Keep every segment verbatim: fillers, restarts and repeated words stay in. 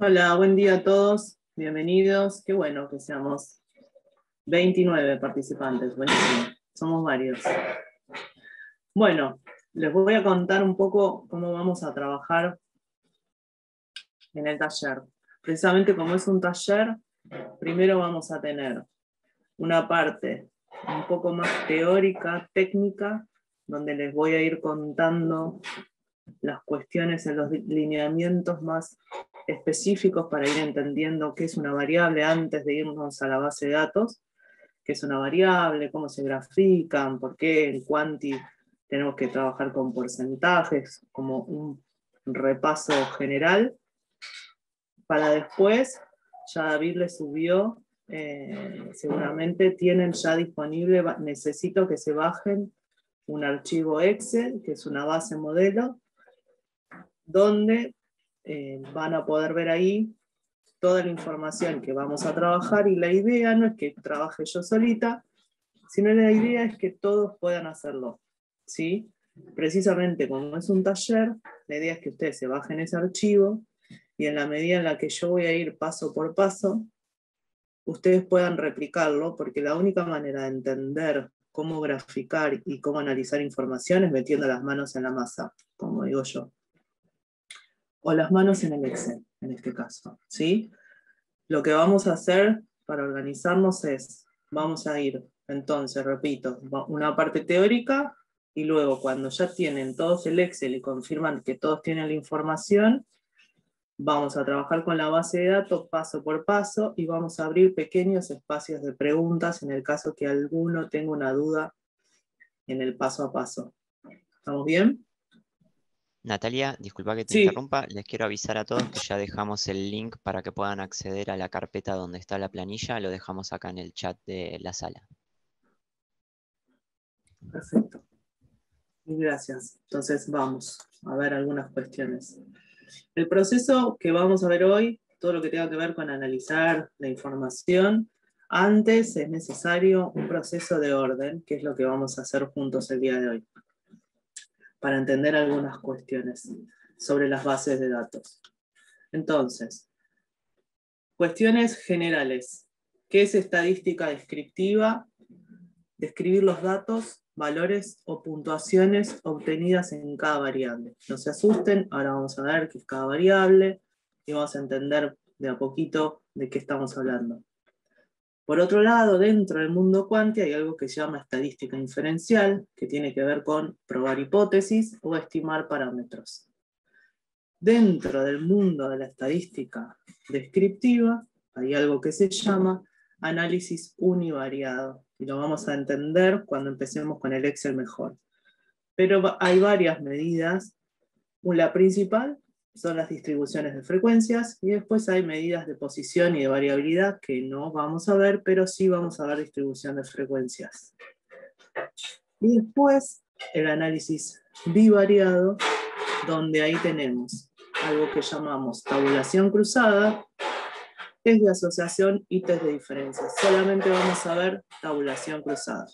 Hola, buen día a todos, bienvenidos. Qué bueno que seamos veintinueve participantes, buenísimo, somos varios. Bueno, les voy a contar un poco cómo vamos a trabajar en el taller. Precisamente como es un taller, primero vamos a tener una parte un poco más teórica, técnica, donde les voy a ir contando las cuestiones en los lineamientos más específicos para ir entendiendo qué es una variable antes de irnos a la base de datos, qué es una variable, cómo se grafican, por qué en Quanti tenemos que trabajar con porcentajes, como un repaso general, para después, ya David les subió, eh, seguramente tienen ya disponible, necesito que se bajen un archivo Excel, que es una base modelo, donde eh, van a poder ver ahí toda la información que vamos a trabajar, y la idea no es que trabaje yo solita, sino la idea es que todos puedan hacerlo, ¿sí? Precisamente como es un taller, la idea es que ustedes se bajen ese archivo, y en la medida en la que yo voy a ir paso por paso, ustedes puedan replicarlo, porque la única manera de entender cómo graficar y cómo analizar información es metiendo las manos en la masa, como digo yo. O las manos en el Excel, en este caso, ¿sí? Lo que vamos a hacer para organizarnos es, vamos a ir, entonces, repito, una parte teórica, y luego cuando ya tienen todos el Excel y confirman que todos tienen la información, vamos a trabajar con la base de datos paso por paso, y vamos a abrir pequeños espacios de preguntas en el caso que alguno tenga una duda en el paso a paso. ¿Estamos bien? Natalia, disculpa que te Sí. interrumpa, les quiero avisar a todos que ya dejamos el link para que puedan acceder a la carpeta donde está la planilla, lo dejamos acá en el chat de la sala. Perfecto. Gracias. Entonces vamos a ver algunas cuestiones. El proceso que vamos a ver hoy, todo lo que tenga que ver con analizar la información, antes es necesario un proceso de orden, que es lo que vamos a hacer juntos el día de hoy, para entender algunas cuestiones sobre las bases de datos. Entonces, cuestiones generales. ¿Qué es estadística descriptiva? Describir los datos, valores o puntuaciones obtenidas en cada variable. No se asusten, ahora vamos a ver qué es cada variable y vamos a entender de a poquito de qué estamos hablando. Por otro lado, dentro del mundo Quanti hay algo que se llama estadística inferencial, que tiene que ver con probar hipótesis o estimar parámetros. Dentro del mundo de la estadística descriptiva hay algo que se llama análisis univariado, y lo vamos a entender cuando empecemos con el Excel mejor. Pero hay varias medidas. La principal son las distribuciones de frecuencias, y después hay medidas de posición y de variabilidad que no vamos a ver, pero sí vamos a ver distribución de frecuencias. Y después el análisis bivariado, donde ahí tenemos algo que llamamos tabulación cruzada, test de asociación y test de diferencia. Solamente vamos a ver tabulación cruzada.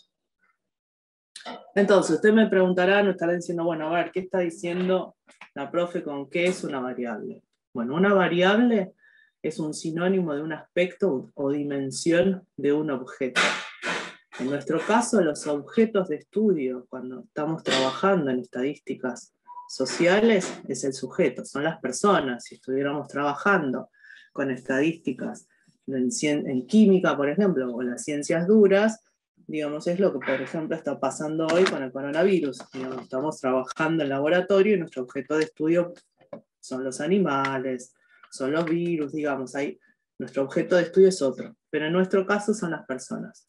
Entonces, usted me preguntará, no estará diciendo, bueno, a ver, ¿qué está diciendo la profe con qué es una variable? Bueno, una variable es un sinónimo de un aspecto o dimensión de un objeto. En nuestro caso, los objetos de estudio, cuando estamos trabajando en estadísticas sociales, es el sujeto, son las personas. Si estuviéramos trabajando con estadísticas en, en química, por ejemplo, o las ciencias duras, digamos, es lo que, por ejemplo, está pasando hoy con el coronavirus. Digamos, estamos trabajando en laboratorio y nuestro objeto de estudio son los animales, son los virus, digamos, ahí nuestro objeto de estudio es otro, pero en nuestro caso son las personas.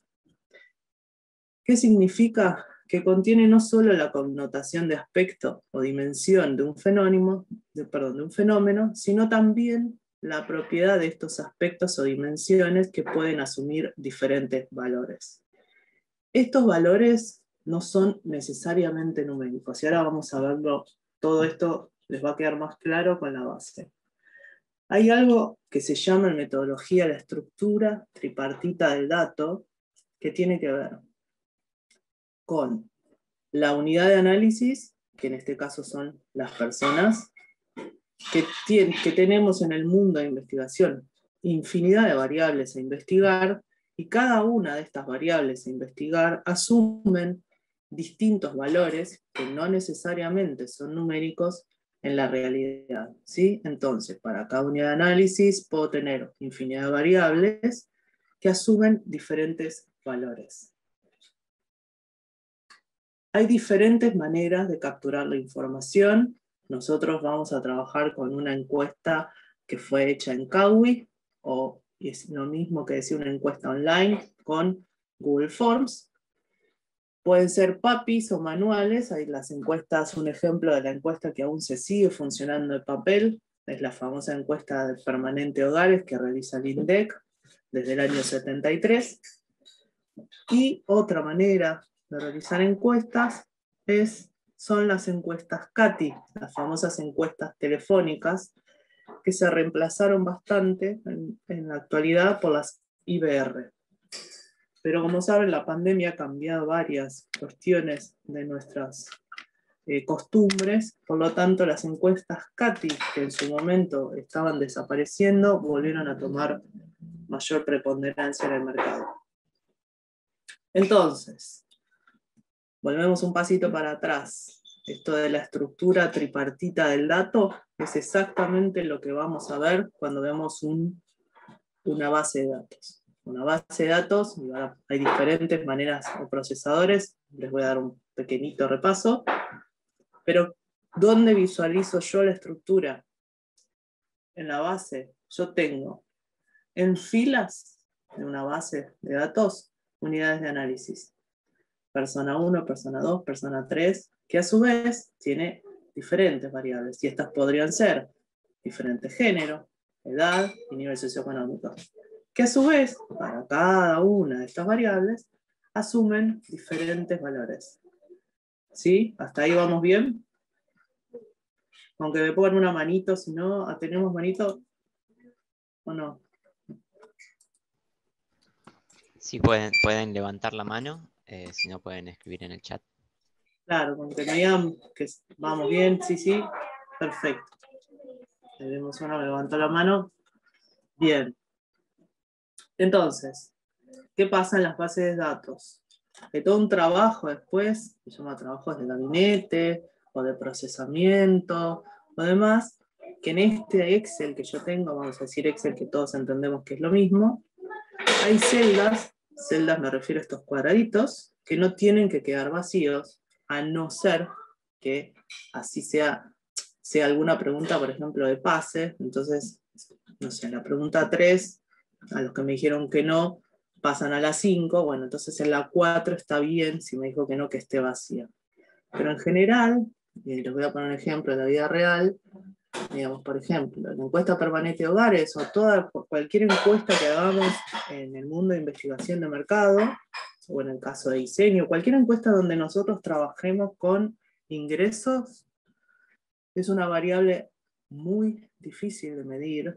¿Qué significa? Que contiene no solo la connotación de aspecto o dimensión de un fenómeno, de, perdón, de un fenómeno, sino también la propiedad de estos aspectos o dimensiones que pueden asumir diferentes valores. Estos valores no son necesariamente numéricos, y ahora vamos a verlo, todo esto les va a quedar más claro con la base. Hay algo que se llama en metodología la estructura tripartita del dato, que tiene que ver con la unidad de análisis, que en este caso son las personas, que, tiene, que tenemos en el mundo de investigación infinidad de variables a investigar, y cada una de estas variables a investigar asumen distintos valores que no necesariamente son numéricos en la realidad, ¿sí? Entonces, para cada unidad de análisis puedo tener infinidad de variables que asumen diferentes valores. Hay diferentes maneras de capturar la información. Nosotros vamos a trabajar con una encuesta que fue hecha en Kawi, o es lo mismo que decir una encuesta online con Google Forms. Pueden ser papis o manuales. Hay las encuestas, un ejemplo de la encuesta que aún se sigue funcionando de papel, es la famosa encuesta de permanente hogares que realiza el INDEC desde el año setenta y tres. Y otra manera de realizar encuestas es, son las encuestas CATI, las famosas encuestas telefónicas, que se reemplazaron bastante en, en la actualidad por las I B R. Pero como saben, la pandemia ha cambiado varias cuestiones de nuestras eh, costumbres, por lo tanto las encuestas CATI, que en su momento estaban desapareciendo, volvieron a tomar mayor preponderancia en el mercado. Entonces, volvemos un pasito para atrás. Esto de la estructura tripartita del dato es exactamente lo que vamos a ver cuando vemos un, una base de datos. Una base de datos, hay diferentes maneras o procesadores, les voy a dar un pequeñito repaso, pero ¿dónde visualizo yo la estructura? En la base, yo tengo en filas de una base de datos unidades de análisis. Persona uno, persona dos, persona tres, que a su vez tiene diferentes variables, y estas podrían ser diferentes género, edad y nivel socioeconómico, que a su vez, para cada una de estas variables, asumen diferentes valores. ¿Sí? ¿Hasta ahí vamos bien? Aunque me pongan una manito, si no, ¿tenemos manito o no? Sí, pueden, pueden levantar la mano, eh, si no pueden escribir en el chat. Claro, con que me digan que vamos bien, sí, sí, perfecto. Tenemos uno que levantó la mano. Bien. Entonces, ¿qué pasa en las bases de datos? Que todo un trabajo después, se llama trabajos de gabinete, o de procesamiento, o demás, que en este Excel que yo tengo, vamos a decir Excel que todos entendemos que es lo mismo, hay celdas, celdas me refiero a estos cuadraditos, que no tienen que quedar vacíos, a no ser que así sea, sea alguna pregunta, por ejemplo, de pase. Entonces, no sé, la pregunta tres, a los que me dijeron que no, pasan a la cinco, bueno, entonces en la cuatro está bien, si me dijo que no, que esté vacía. Pero en general, y les voy a poner un ejemplo de la vida real, digamos, por ejemplo, la encuesta permanente de hogares, o toda, cualquier encuesta que hagamos en el mundo de investigación de mercado, o en el caso de diseño, cualquier encuesta donde nosotros trabajemos con ingresos, es una variable muy difícil de medir,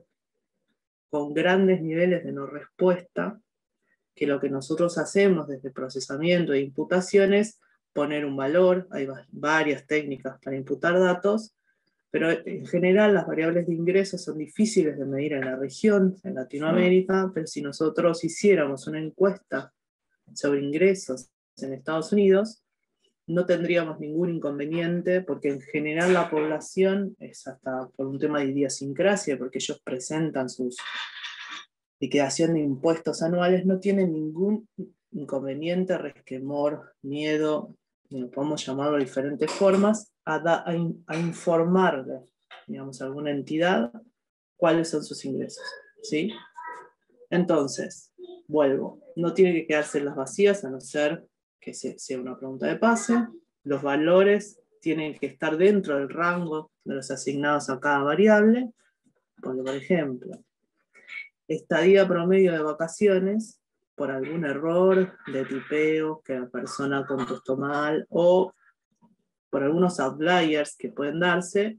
con grandes niveles de no respuesta, que lo que nosotros hacemos desde procesamiento e imputaciones, poner un valor, hay varias técnicas para imputar datos, pero en general las variables de ingresos son difíciles de medir en la región, en Latinoamérica, pero si nosotros hiciéramos una encuesta sobre ingresos en Estados Unidos, no tendríamos ningún inconveniente, porque en general la población es hasta por un tema de idiosincrasia, porque ellos presentan sus liquidación de impuestos anuales, no tienen ningún inconveniente, resquemor, miedo, podemos llamarlo de diferentes formas, a, da, a, in, a informarle, digamos, a alguna entidad cuáles son sus ingresos, ¿sí? Entonces, vuelvo, no tiene que quedarse en las vacías, a no ser que sea una pregunta de pase. Los valores tienen que estar dentro del rango de los asignados a cada variable, porque, por ejemplo, estadía promedio de vacaciones, por algún error de tipeo que la persona contestó mal, o por algunos outliers que pueden darse,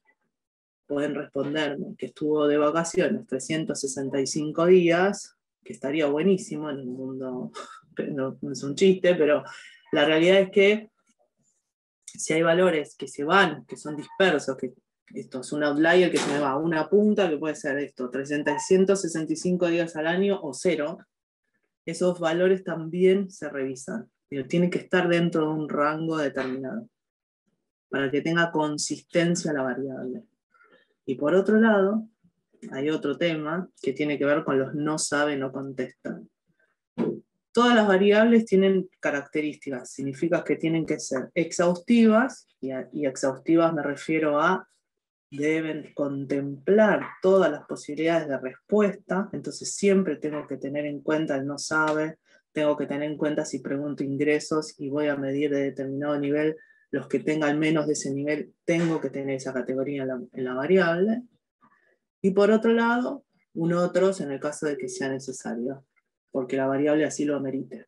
pueden responderme que estuvo de vacaciones trescientos sesenta y cinco días, que estaría buenísimo en el mundo, no, no es un chiste, pero la realidad es que si hay valores que se van, que son dispersos, que esto es un outlier que se me va a una punta, que puede ser esto, trescientos sesenta y cinco días al año o cero, esos valores también se revisan. Pero tienen que estar dentro de un rango determinado, para que tenga consistencia la variable. Y por otro lado, hay otro tema que tiene que ver con los no sabe, no contestan. Todas las variables tienen características, significa que tienen que ser exhaustivas, y, a, y exhaustivas me refiero a deben contemplar todas las posibilidades de respuesta, entonces siempre tengo que tener en cuenta el no sabe, tengo que tener en cuenta si pregunto ingresos y voy a medir de determinado nivel, los que tengan menos de ese nivel, tengo que tener esa categoría en la, en la variable. Y por otro lado, un otros en el caso de que sea necesario, porque la variable así lo amerite.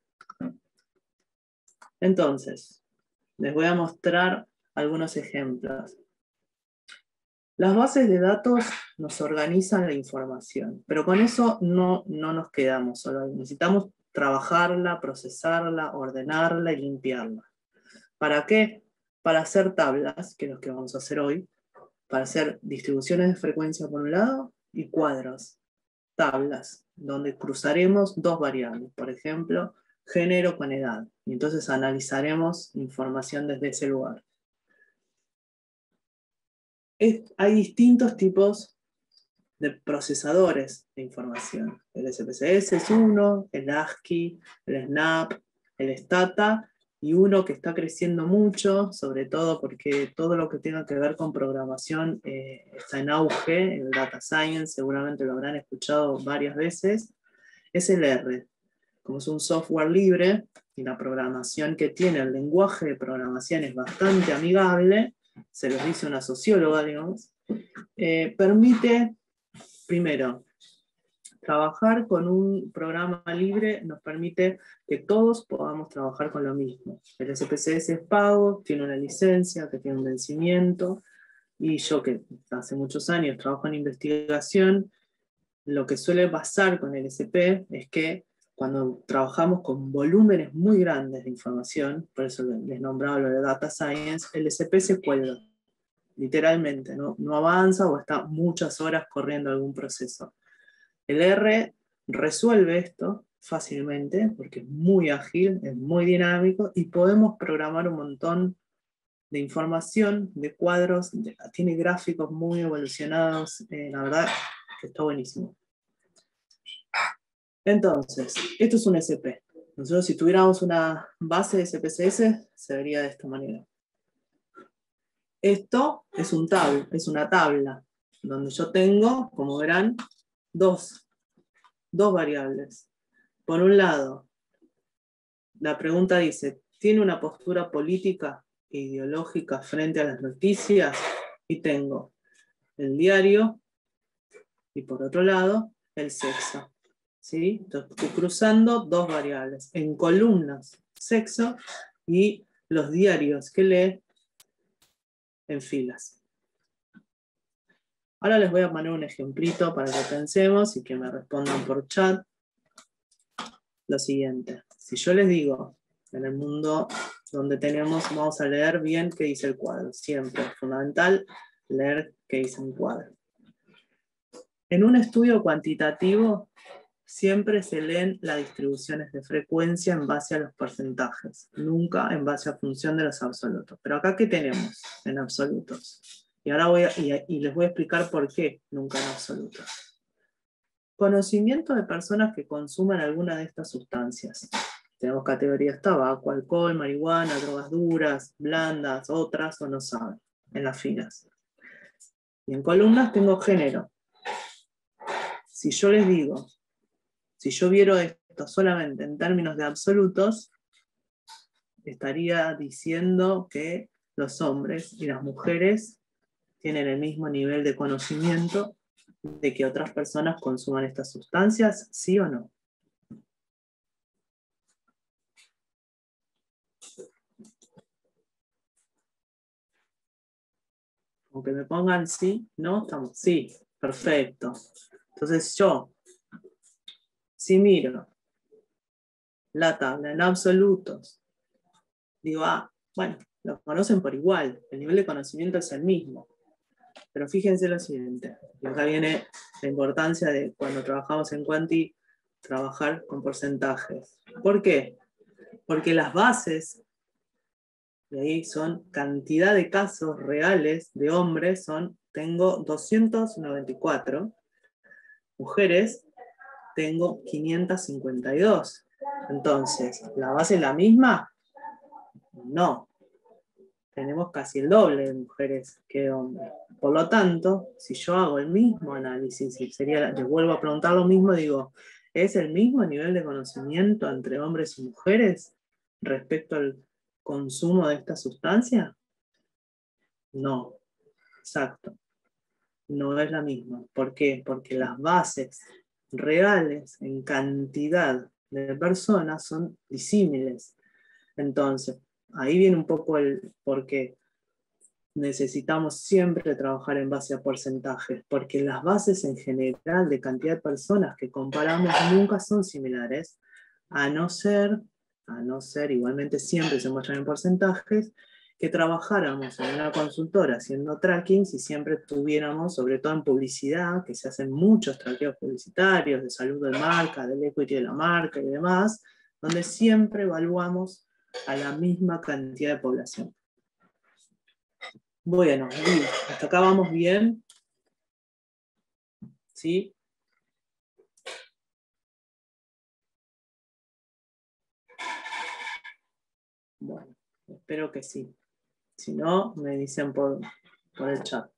Entonces, les voy a mostrar algunos ejemplos. Las bases de datos nos organizan la información, pero con eso no, no nos quedamos solo. Necesitamos trabajarla, procesarla, ordenarla y limpiarla. ¿Para qué? Para hacer tablas, que es lo que vamos a hacer hoy, para hacer distribuciones de frecuencia por un lado y cuadros, tablas, donde cruzaremos dos variables, por ejemplo, género con edad, y entonces analizaremos información desde ese lugar. Es, hay distintos tipos de procesadores de información. El S P C S es uno, el ASCII, el SNAP, el Stata, y uno que está creciendo mucho, sobre todo porque todo lo que tenga que ver con programación eh, está en auge, el Data Science, seguramente lo habrán escuchado varias veces, es el R. Como es un software libre, y la programación que tiene, el lenguaje de programación es bastante amigable, se los dice una socióloga, digamos, eh, permite, primero, trabajar con un programa libre nos permite que todos podamos trabajar con lo mismo. El S P C S es pago, tiene una licencia que tiene un vencimiento, y yo que hace muchos años trabajo en investigación, lo que suele pasar con el S P es que cuando trabajamos con volúmenes muy grandes de información, por eso les nombraba lo de Data Science, el S P se cuelga, literalmente, ¿no? No avanza o está muchas horas corriendo algún proceso. El R resuelve esto fácilmente porque es muy ágil, es muy dinámico y podemos programar un montón de información, de cuadros, de, tiene gráficos muy evolucionados, eh, la verdad que está buenísimo. Entonces, esto es un S P. Nosotros si tuviéramos una base de S P C S, se vería de esta manera. Esto es, un tab, es una tabla, donde yo tengo, como verán, dos Dos variables. Por un lado, la pregunta dice, ¿tiene una postura política e ideológica frente a las noticias? Y tengo el diario y por otro lado, el sexo. ¿Sí? Entonces estoy cruzando dos variables. En columnas, sexo y los diarios que lee en filas. Ahora les voy a poner un ejemplito para que pensemos y que me respondan por chat. Lo siguiente, si yo les digo, en el mundo donde tenemos, vamos a leer bien qué dice el cuadro, siempre es fundamental leer qué dice un cuadro. En un estudio cuantitativo, siempre se leen las distribuciones de frecuencia en base a los porcentajes, nunca en base a función de los absolutos. Pero acá, ¿qué tenemos en absolutos? Y ahora voy a, y, y les voy a explicar por qué nunca en absolutos. Conocimiento de personas que consuman alguna de estas sustancias. Tenemos categorías tabaco, alcohol, marihuana, drogas duras, blandas, otras o no saben, en las filas. Y en columnas tengo género. Si yo les digo, si yo viero esto solamente en términos de absolutos, estaría diciendo que los hombres y las mujeres tienen el mismo nivel de conocimiento de que otras personas consuman estas sustancias, ¿sí o no? Aunque me pongan sí, no, estamos, sí, perfecto. Entonces yo, si miro la tabla en absolutos, digo, ah, bueno, los conocen por igual, el nivel de conocimiento es el mismo. Pero fíjense lo siguiente, y acá viene la importancia de cuando trabajamos en Quanti, trabajar con porcentajes. ¿Por qué? Porque las bases, de ahí son cantidad de casos reales de hombres, son, tengo doscientos noventa y cuatro, mujeres, tengo quinientos cincuenta y dos. Entonces, ¿la base es la misma? No. Tenemos casi el doble de mujeres que de hombres. Por lo tanto, si yo hago el mismo análisis, y sería, les vuelvo a preguntar lo mismo, digo, ¿es el mismo nivel de conocimiento entre hombres y mujeres respecto al consumo de esta sustancia? No, exacto. No es la misma. ¿Por qué? Porque las bases reales en cantidad de personas son disímiles. Entonces, ahí viene un poco el por qué necesitamos siempre trabajar en base a porcentajes, porque las bases en general de cantidad de personas que comparamos nunca son similares, a no ser, a no ser, igualmente siempre se muestran en porcentajes, que trabajáramos en una consultora haciendo trackings y siempre tuviéramos, sobre todo en publicidad, que se hacen muchos trackeos publicitarios de salud de marca, del equity de la marca y demás, donde siempre evaluamos a la misma cantidad de población. Bueno, hasta acá vamos bien. ¿Sí? Bueno, espero que sí. Si no, me dicen por, por el chat.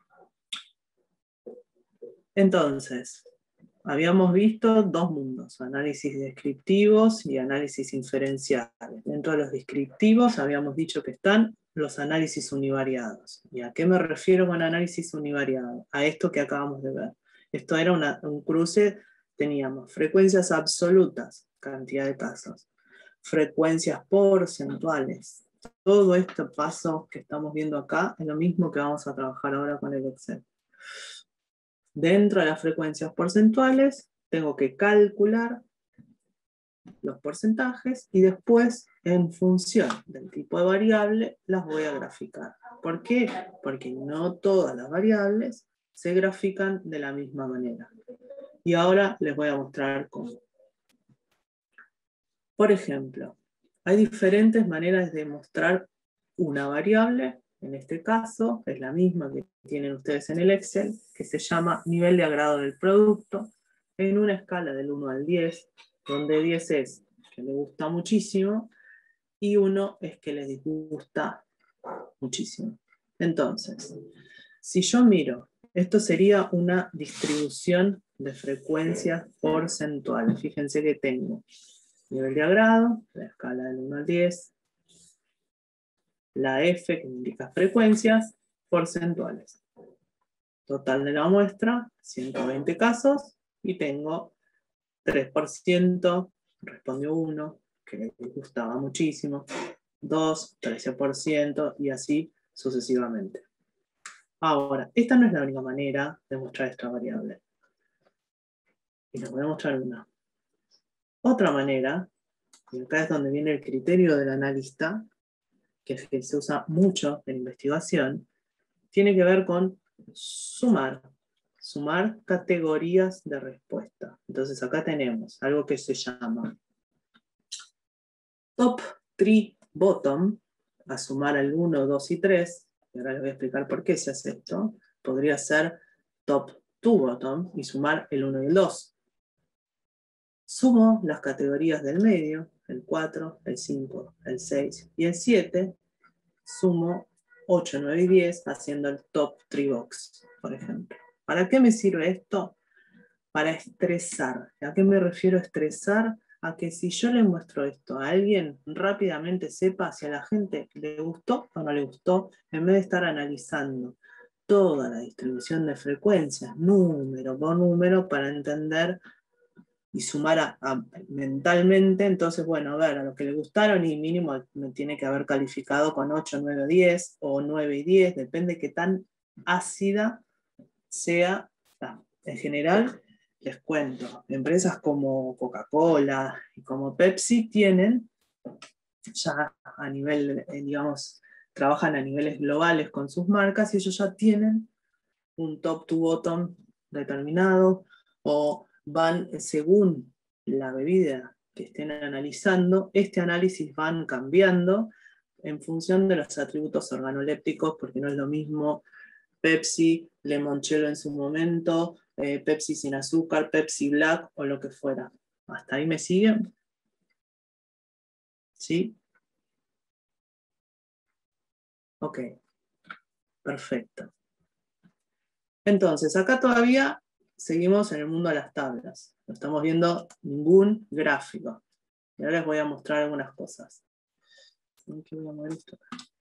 Entonces, habíamos visto dos mundos, análisis descriptivos y análisis inferenciales. Dentro de los descriptivos habíamos dicho que están los análisis univariados. ¿Y a qué me refiero con análisis univariado? A esto que acabamos de ver. Esto era una, un cruce, teníamos frecuencias absolutas, cantidad de casos, frecuencias porcentuales. Todo este paso que estamos viendo acá es lo mismo que vamos a trabajar ahora con el Excel. Dentro de las frecuencias porcentuales tengo que calcular los porcentajes y después, en función del tipo de variable, las voy a graficar. ¿Por qué? Porque no todas las variables se grafican de la misma manera. Y ahora les voy a mostrar cómo. Por ejemplo, hay diferentes maneras de mostrar una variable. En este caso, es la misma que tienen ustedes en el Excel, que se llama nivel de agrado del producto, en una escala del uno al diez, donde diez es que le gusta muchísimo y uno es que le disgusta muchísimo. Entonces, si yo miro, esto sería una distribución de frecuencias porcentuales. Fíjense que tengo nivel de agrado, la escala del uno al diez, la F que indica frecuencias porcentuales. Total de la muestra, ciento veinte casos, y tengo tres por ciento, respondió uno, que le gustaba muchísimo, dos, trece por ciento, y así sucesivamente. Ahora, esta no es la única manera de mostrar esta variable. Y les voy a mostrar una. Otra manera, y acá es donde viene el criterio del analista, que se usa mucho en investigación, tiene que ver con sumar, sumar categorías de respuesta. Entonces acá tenemos algo que se llama top, tree, bottom, a sumar al uno, dos y tres, y ahora les voy a explicar por qué se hace esto. Podría ser top, two, bottom, y sumar el uno y el dos. Sumo las categorías del medio, el cuatro, el cinco, el seis y el siete, sumo ocho, nueve y diez haciendo el top tres box, por ejemplo. ¿Para qué me sirve esto? Para estresar. ¿A qué me refiero a estresar? A que si yo le muestro esto a alguien, rápidamente sepa si a la gente le gustó o no le gustó, en vez de estar analizando toda la distribución de frecuencias, número por número, para entender y sumar a, a, mentalmente. Entonces, bueno, a ver, a los que le gustaron y mínimo me tiene que haber calificado con ocho, nueve, diez o nueve y diez, depende de qué tan ácida sea. En general, les cuento, empresas como Coca-Cola y como Pepsi tienen ya a nivel, digamos, trabajan a niveles globales con sus marcas y ellos ya tienen un top to bottom determinado, o van según la bebida que estén analizando, este análisis van cambiando en función de los atributos organolépticos, porque no es lo mismo Pepsi, limoncello en su momento, eh, Pepsi sin azúcar, Pepsi Black o lo que fuera. ¿Hasta ahí me siguen? ¿Sí? Ok, perfecto. Entonces, acá todavía seguimos en el mundo de las tablas. No estamos viendo ningún gráfico. Y ahora les voy a mostrar algunas cosas. ¿Qué voy a mover esto?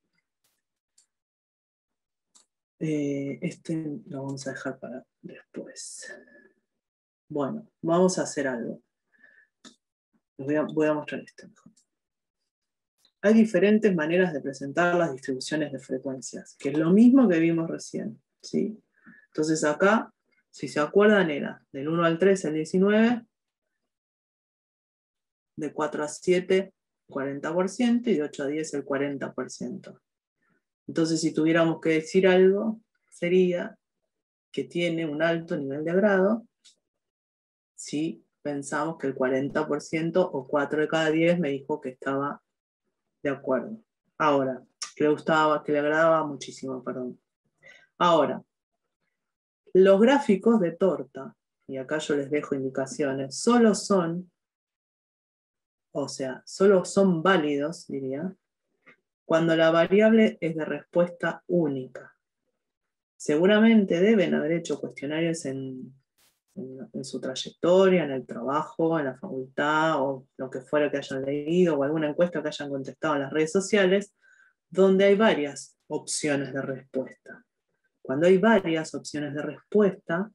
Eh, este lo vamos a dejar para después. Bueno, vamos a hacer algo. Les voy a, voy a mostrar esto mejor. Hay diferentes maneras de presentar las distribuciones de frecuencias, que es lo mismo que vimos recién, ¿sí? Entonces acá, si se acuerdan, era del uno al tres el diecinueve, de cuatro a siete cuarenta por ciento y de ocho a diez el cuarenta por ciento. Entonces, si tuviéramos que decir algo, sería que tiene un alto nivel de agrado si pensamos que el cuarenta por ciento o cuatro de cada diez me dijo que estaba de acuerdo. Ahora, que le gustaba, que le agradaba muchísimo, perdón. Ahora, los gráficos de torta, y acá yo les dejo indicaciones, solo son, o sea, solo son válidos, diría, cuando la variable es de respuesta única. Seguramente deben haber hecho cuestionarios en, en, en su trayectoria, en el trabajo, en la facultad, o lo que fuera que hayan leído, o alguna encuesta que hayan contestado en las redes sociales, donde hay varias opciones de respuesta. Cuando hay varias opciones de respuesta,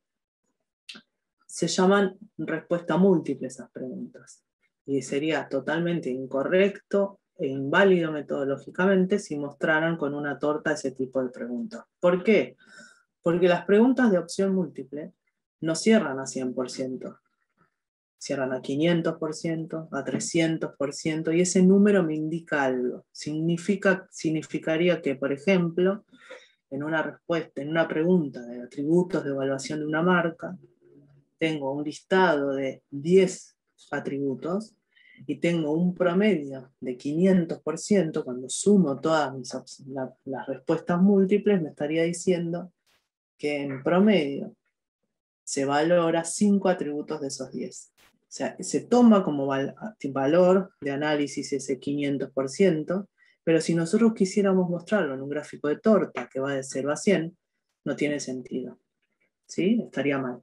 se llaman respuesta múltiple esas preguntas. Y sería totalmente incorrecto e inválido metodológicamente si mostraran con una torta ese tipo de preguntas. ¿Por qué? Porque las preguntas de opción múltiple no cierran a cien por ciento. Cierran a quinientos por ciento, a trescientos por ciento, y ese número me indica algo. Significa, significaría que, por ejemplo, en una respuesta, en una pregunta de atributos de evaluación de una marca, tengo un listado de diez atributos y tengo un promedio de quinientos por ciento, cuando sumo todas mis, la, las respuestas múltiples, me estaría diciendo que en promedio se valora cinco atributos de esos diez. O sea, se toma como val valor de análisis ese quinientos por ciento, pero si nosotros quisiéramos mostrarlo en un gráfico de torta que va de cero a cien, no tiene sentido. ¿Sí? Estaría mal.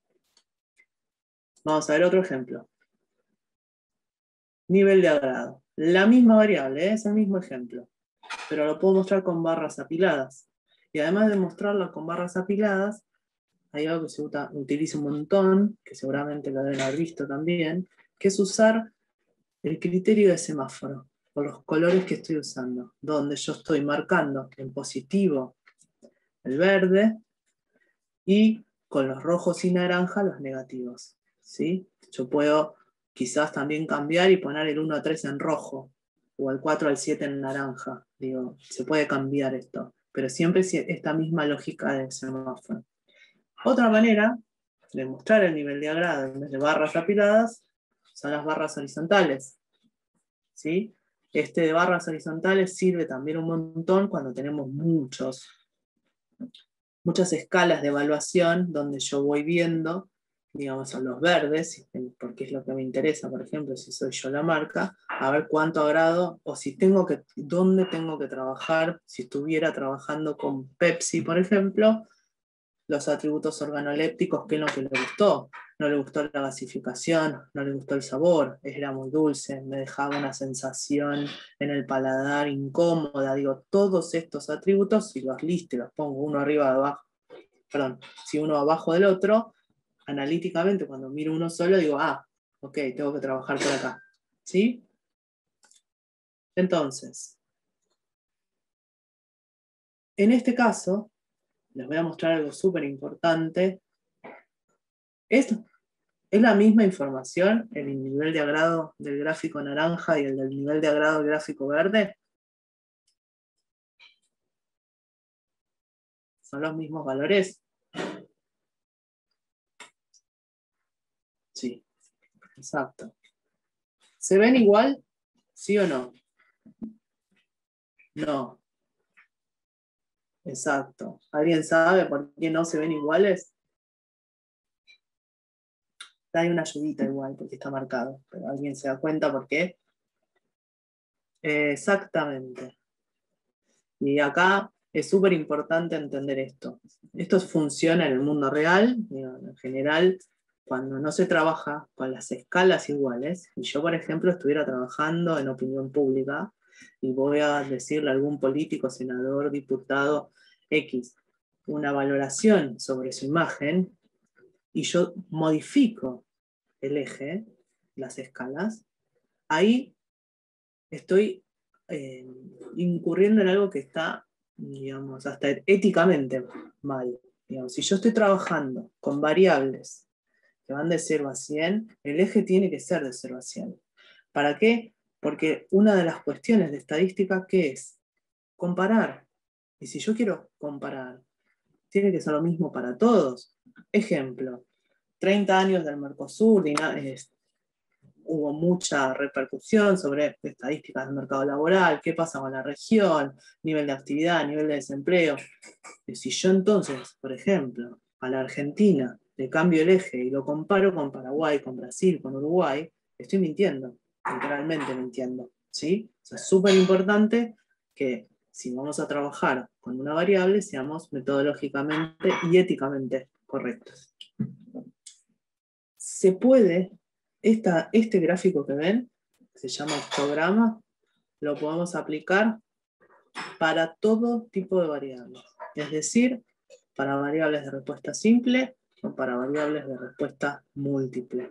Vamos a ver otro ejemplo. Nivel de agrado. La misma variable, ¿eh? Es el mismo ejemplo, pero lo puedo mostrar con barras apiladas. Y además de mostrarlo con barras apiladas, hay algo que se utiliza un montón, que seguramente lo deben haber visto también, que es usar el criterio de semáforo, por los colores que estoy usando, donde yo estoy marcando en positivo el verde y con los rojos y naranja los negativos. ¿Sí? Yo puedo quizás también cambiar y poner el uno a tres en rojo, o el cuatro al siete en naranja. Digo, se puede cambiar esto, pero siempre esta misma lógica de semáforo. Otra manera de mostrar el nivel de agrado en vez de barras apiladas son las barras horizontales. ¿Sí? Este de barras horizontales sirve también un montón cuando tenemos muchos, muchas escalas de evaluación donde yo voy viendo, digamos, a los verdes, porque es lo que me interesa, por ejemplo, si soy yo la marca, a ver cuánto agrado, o si tengo que, dónde tengo que trabajar, si estuviera trabajando con Pepsi, por ejemplo, los atributos organolépticos, que es lo que le gustó. No le gustó la gasificación, no le gustó el sabor, era muy dulce, me dejaba una sensación en el paladar incómoda. Digo, todos estos atributos, si los listo y los pongo uno arriba de abajo, perdón, si uno abajo del otro, analíticamente cuando miro uno solo digo, ah, ok, tengo que trabajar por acá. ¿Sí? Entonces, en este caso, les voy a mostrar algo súper importante. Esto es la misma información, el nivel de agrado del gráfico naranja y el del nivel de agrado del gráfico verde. Son los mismos valores. Sí, exacto. ¿Se ven igual? ¿Sí o no? No. Exacto. ¿Alguien sabe por qué no se ven iguales? Hay una ayudita igual porque está marcado, pero ¿alguien se da cuenta por qué? Eh, exactamente. Y acá es súper importante entender esto. Esto funciona en el mundo real, en general, cuando no se trabaja con las escalas iguales. Y yo, por ejemplo, estuviera trabajando en opinión pública y voy a decirle a algún político, senador, diputado X, una valoración sobre su imagen, y yo modifico el eje, las escalas, ahí estoy eh, incurriendo en algo que está, digamos, hasta éticamente mal. Digamos, si yo estoy trabajando con variables que van de cero a cien, el eje tiene que ser de cero a cien. ¿Para qué? Porque una de las cuestiones de estadística, ¿qué es? Comparar. Y si yo quiero comparar, tiene que ser lo mismo para todos. Ejemplo, treinta años del Mercosur, hubo mucha repercusión sobre estadísticas del mercado laboral, qué pasa con la región, nivel de actividad, nivel de desempleo. Si yo entonces, por ejemplo, a la Argentina le cambio el eje y lo comparo con Paraguay, con Brasil, con Uruguay, estoy mintiendo, literalmente mintiendo. ¿Sí? O sea, es súper importante que si vamos a trabajar con una variable, seamos metodológicamente y éticamente correctos. Se puede, esta, este gráfico que ven, que se llama histograma, lo podemos aplicar para todo tipo de variables. Es decir, para variables de respuesta simple o para variables de respuesta múltiple.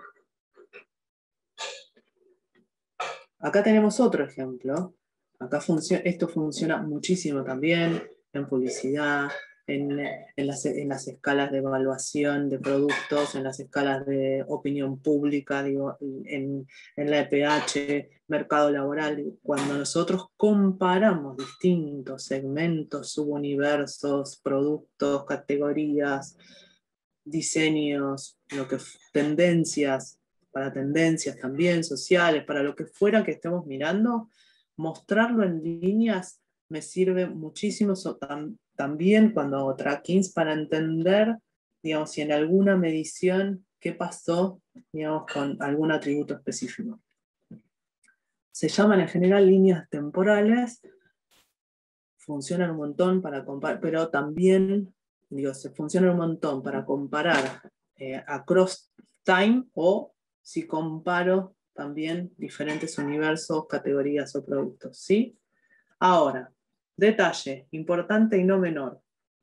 Acá tenemos otro ejemplo. Acá funciona, esto funciona muchísimo también en publicidad, en, en, las, en las escalas de evaluación de productos, en las escalas de opinión pública, digo, en, en la E P H, mercado laboral. Cuando nosotros comparamos distintos segmentos, subuniversos, productos, categorías, diseños, lo que, tendencias, para tendencias también sociales, para lo que fuera que estemos mirando, mostrarlo en líneas me sirve muchísimo so, tam, también cuando hago trackings para entender, digamos, si en alguna medición qué pasó, digamos, con algún atributo específico. Se llaman en general líneas temporales, funcionan un montón para comparar, pero también, digo, se funcionan un montón para comparar eh, across time o si comparo también diferentes universos, categorías o productos, ¿sí? Ahora, detalle importante y no menor.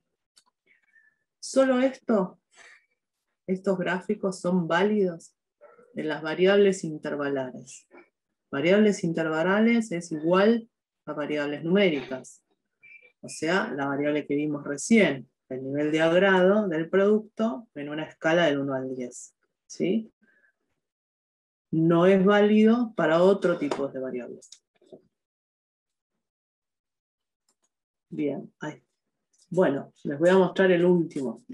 Solo esto, estos gráficos son válidos en las variables intervalares. Variables intervalares es igual a variables numéricas. O sea, la variable que vimos recién, el nivel de agrado del producto en una escala del uno al diez. ¿Sí? No es válido para otro tipo de variables. Bien, ahí. Bueno, les voy a mostrar el último.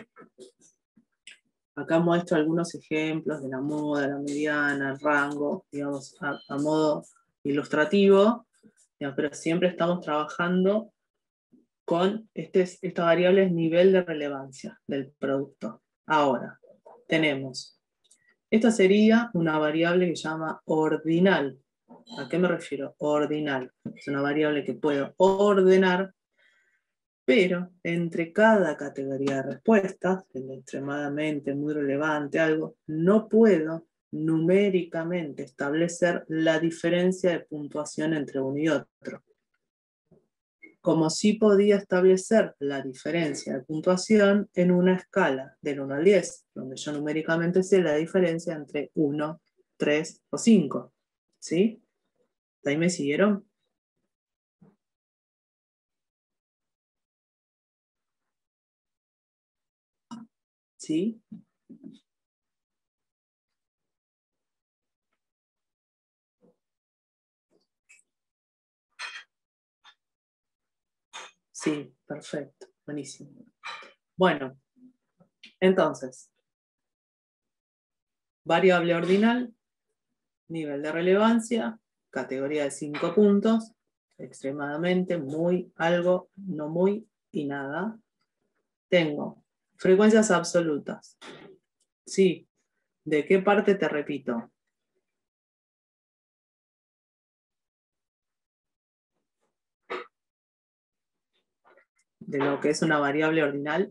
Acá muestro algunos ejemplos de la moda, la mediana, el rango, digamos, a, a modo ilustrativo, digamos, pero siempre estamos trabajando con este, esta variable es nivel de relevancia del producto. Ahora, tenemos, esta sería una variable que se llama ordinal. ¿A qué me refiero? Ordinal. Es una variable que puedo ordenar, pero entre cada categoría de respuestas, extremadamente, muy relevante, algo, no puedo numéricamente establecer la diferencia de puntuación entre uno y otro. Como sí podía establecer la diferencia de puntuación en una escala del uno al diez, donde yo numéricamente sé la diferencia entre uno, tres o cinco. ¿Sí? ¿Ahí me siguieron? ¿Sí? Sí, perfecto, buenísimo. Bueno, entonces, variable ordinal, nivel de relevancia, categoría de cinco puntos, extremadamente, muy, algo, no muy y nada. Tengo frecuencias absolutas. Sí. ¿De qué parte te repito? De lo que es una variable ordinal.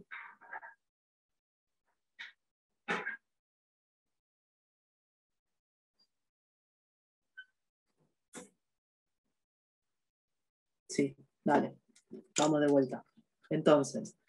Sí, dale. Vamos de vuelta. Entonces,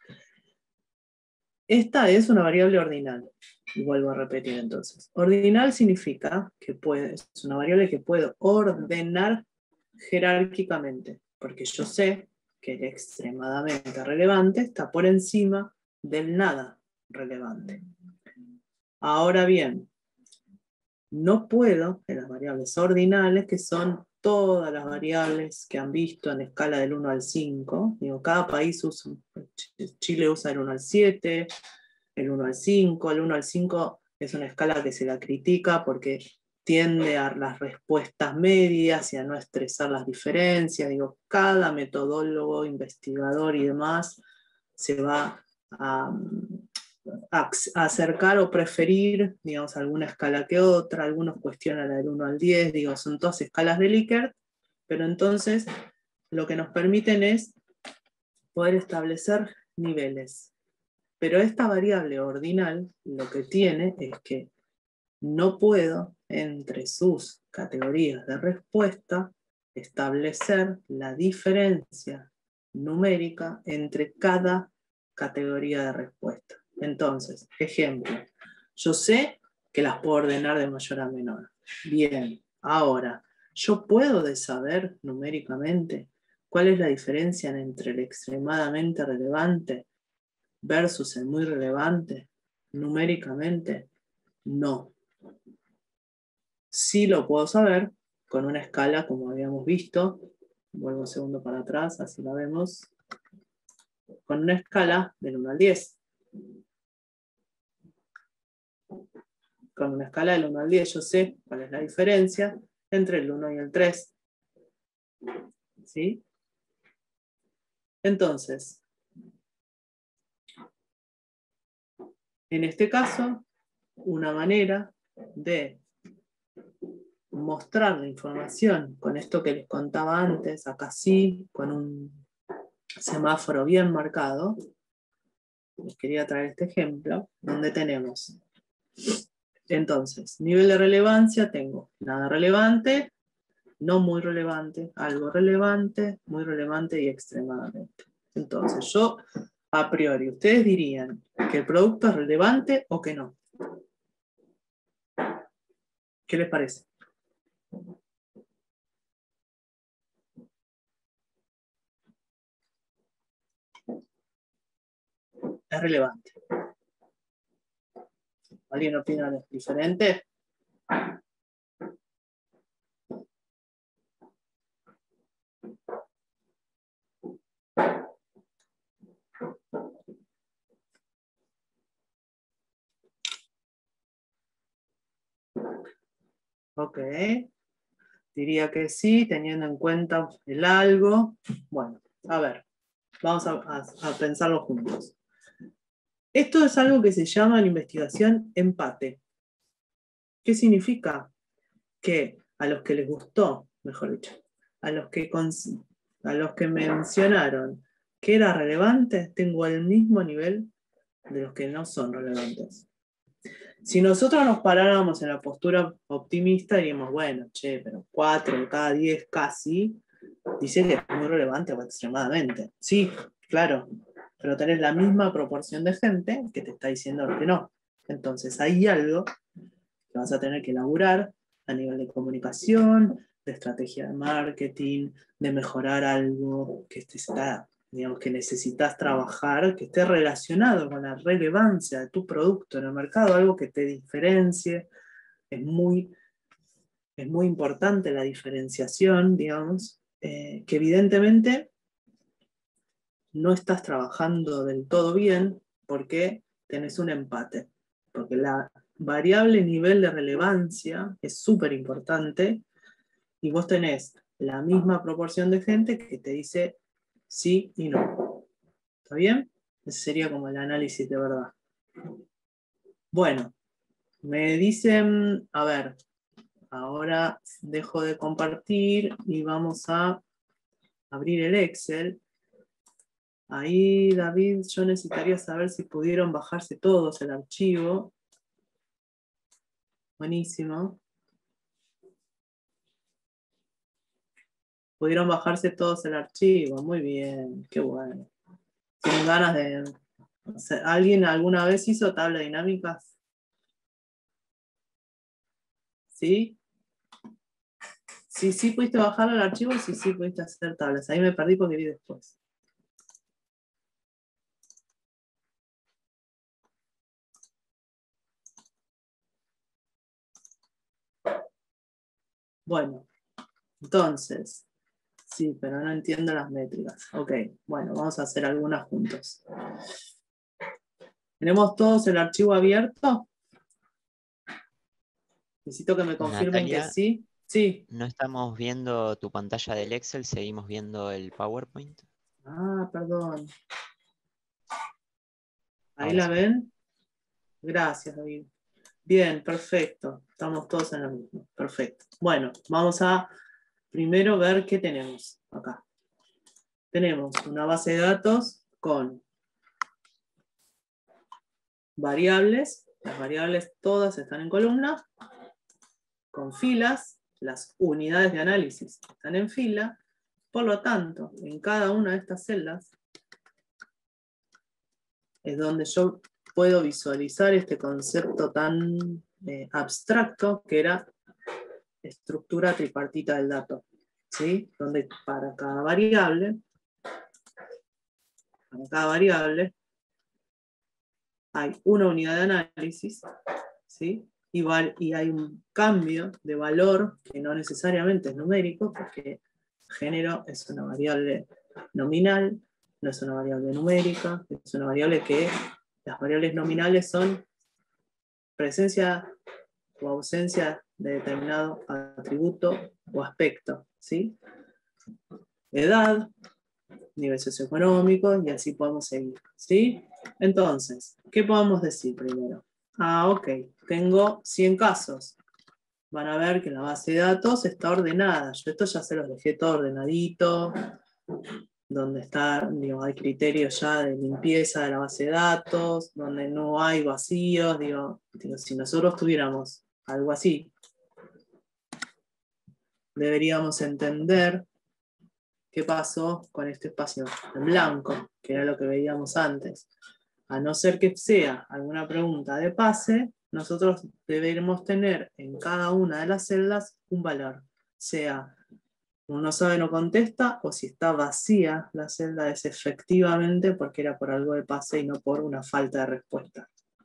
esta es una variable ordinal. Y vuelvo a repetir entonces. Ordinal significa que puede, es una variable que puedo ordenar jerárquicamente, porque yo sé que el extremadamente relevante está por encima del nada relevante. Ahora bien, no puedo, en las variables ordinales, que son todas las variables que han visto en escala del uno al cinco, digo, cada país usa, Chile usa el uno al siete, el uno al cinco, el uno al cinco es una escala que se la critica porque tiende a las respuestas medias y a no estresar las diferencias. Digo, cada metodólogo, investigador y demás se va a, a acercar o preferir, digamos, alguna escala que otra. Algunos cuestionan la del uno al diez, digo, son todas escalas de Likert, pero entonces lo que nos permiten es poder establecer niveles. Pero esta variable ordinal lo que tiene es que no puedo, entre sus categorías de respuesta, establecer la diferencia numérica entre cada categoría de respuesta. Entonces, ejemplo, yo sé que las puedo ordenar de mayor a menor. Bien, ahora, ¿yo puedo de saber numéricamente cuál es la diferencia entre el extremadamente relevante versus el muy relevante? Numéricamente, no. Sí lo puedo saber con una escala, como habíamos visto. Vuelvo un segundo para atrás, así la vemos. Con una escala del uno al diez. Con una escala del uno al diez yo sé cuál es la diferencia entre el uno y el tres. ¿Sí? Entonces, en este caso, una manera de mostrar la información con esto que les contaba antes, acá sí, con un semáforo bien marcado, les quería traer este ejemplo, donde tenemos, entonces, nivel de relevancia, tengo nada relevante, no muy relevante, algo relevante, muy relevante y extremadamente. Entonces, yo, a priori, ustedes dirían que el producto es relevante o que no. ¿Qué les parece? Es relevante. ¿Alguien opina diferente? Ok. Diría que sí, teniendo en cuenta el algo. Bueno, a ver, vamos a, a, a pensarlo juntos. Esto es algo que se llama en investigación empate. ¿Qué significa? Que a los que les gustó, mejor dicho, a los que, a los que mencionaron que era relevante, tengo el mismo nivel de los que no son relevantes. Si nosotros nos paráramos en la postura optimista, diríamos, bueno, che, pero cuatro de cada diez casi dice que es muy relevante o extremadamente. Sí, claro, pero tenés la misma proporción de gente que te está diciendo que no. Entonces hay algo que vas a tener que elaborar a nivel de comunicación, de estrategia de marketing, de mejorar algo que te está, digamos, que necesitas trabajar, que esté relacionado con la relevancia de tu producto en el mercado, algo que te diferencie. Es muy, es muy importante la diferenciación, digamos, eh, que evidentemente no estás trabajando del todo bien porque tenés un empate, porque la variable nivel de relevancia, es súper importante, y vos tenés la misma proporción de gente que te dice sí y no. ¿Está bien? Ese sería como el análisis de verdad. Bueno, me dicen, a ver, ahora dejo de compartir y vamos a abrir el Excel. Ahí, David, yo necesitaría saber si pudieron bajarse todos el archivo. Buenísimo. Pudieron bajarse todos el archivo. Muy bien, qué bueno. ¿Tienen ganas de... o sea, ¿alguien alguna vez hizo tablas dinámicas? ¿Sí? Sí, sí pudiste bajar el archivo, sí, sí pudiste hacer tablas. Ahí me perdí porque vi después. Bueno, entonces, sí, pero no entiendo las métricas. Ok, bueno, vamos a hacer algunas juntos. ¿Tenemos todos el archivo abierto? Necesito que me confirmen que Natalia, sí. Sí. no estamos viendo tu pantalla del Excel, seguimos viendo el PowerPoint. Ah, perdón. ¿Ahí Ahora la sí. ven? Gracias, David. Bien, perfecto. Estamos todos en lo mismo. Perfecto. Bueno, vamos a primero ver qué tenemos acá. Tenemos una base de datos con variables. Las variables todas están en columna, con filas. Las unidades de análisis están en fila. Por lo tanto, en cada una de estas celdas es donde yo puedo visualizar este concepto tan eh, abstracto que era estructura tripartita del dato, ¿sí? Donde para cada variable, para cada variable hay una unidad de análisis, ¿sí? Y, y hay un cambio de valor que no necesariamente es numérico, porque género es una variable nominal, no es una variable numérica, es una variable que las variables nominales son presencia o ausencia de determinado atributo o aspecto, ¿sí? Edad, nivel socioeconómico, y así podemos seguir, ¿sí? Entonces, ¿qué podemos decir primero? Ah, ok, tengo cien casos. Van a ver que la base de datos está ordenada. Yo esto ya se los dejé todo ordenadito, donde está, digo, hay criterios ya de limpieza de la base de datos, donde no hay vacíos, digo, digo si nosotros tuviéramos algo así, deberíamos entender qué pasó con este espacio en blanco, que era lo que veíamos antes. A no ser que sea alguna pregunta de pase, nosotros deberemos tener en cada una de las celdas un valor, sea uno sabe no contesta, o si está vacía la celda es efectivamente porque era por algo de pase y no por una falta de respuesta.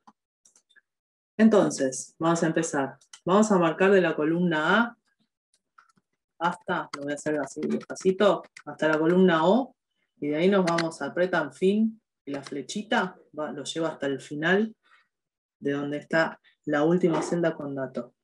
Entonces, vamos a empezar. Vamos a marcar de la columna A hasta, lo voy a hacer así despacito, hasta la columna O, y de ahí nos vamos a apretan fin, y la flechita va, lo lleva hasta el final, de donde está la última celda con dato.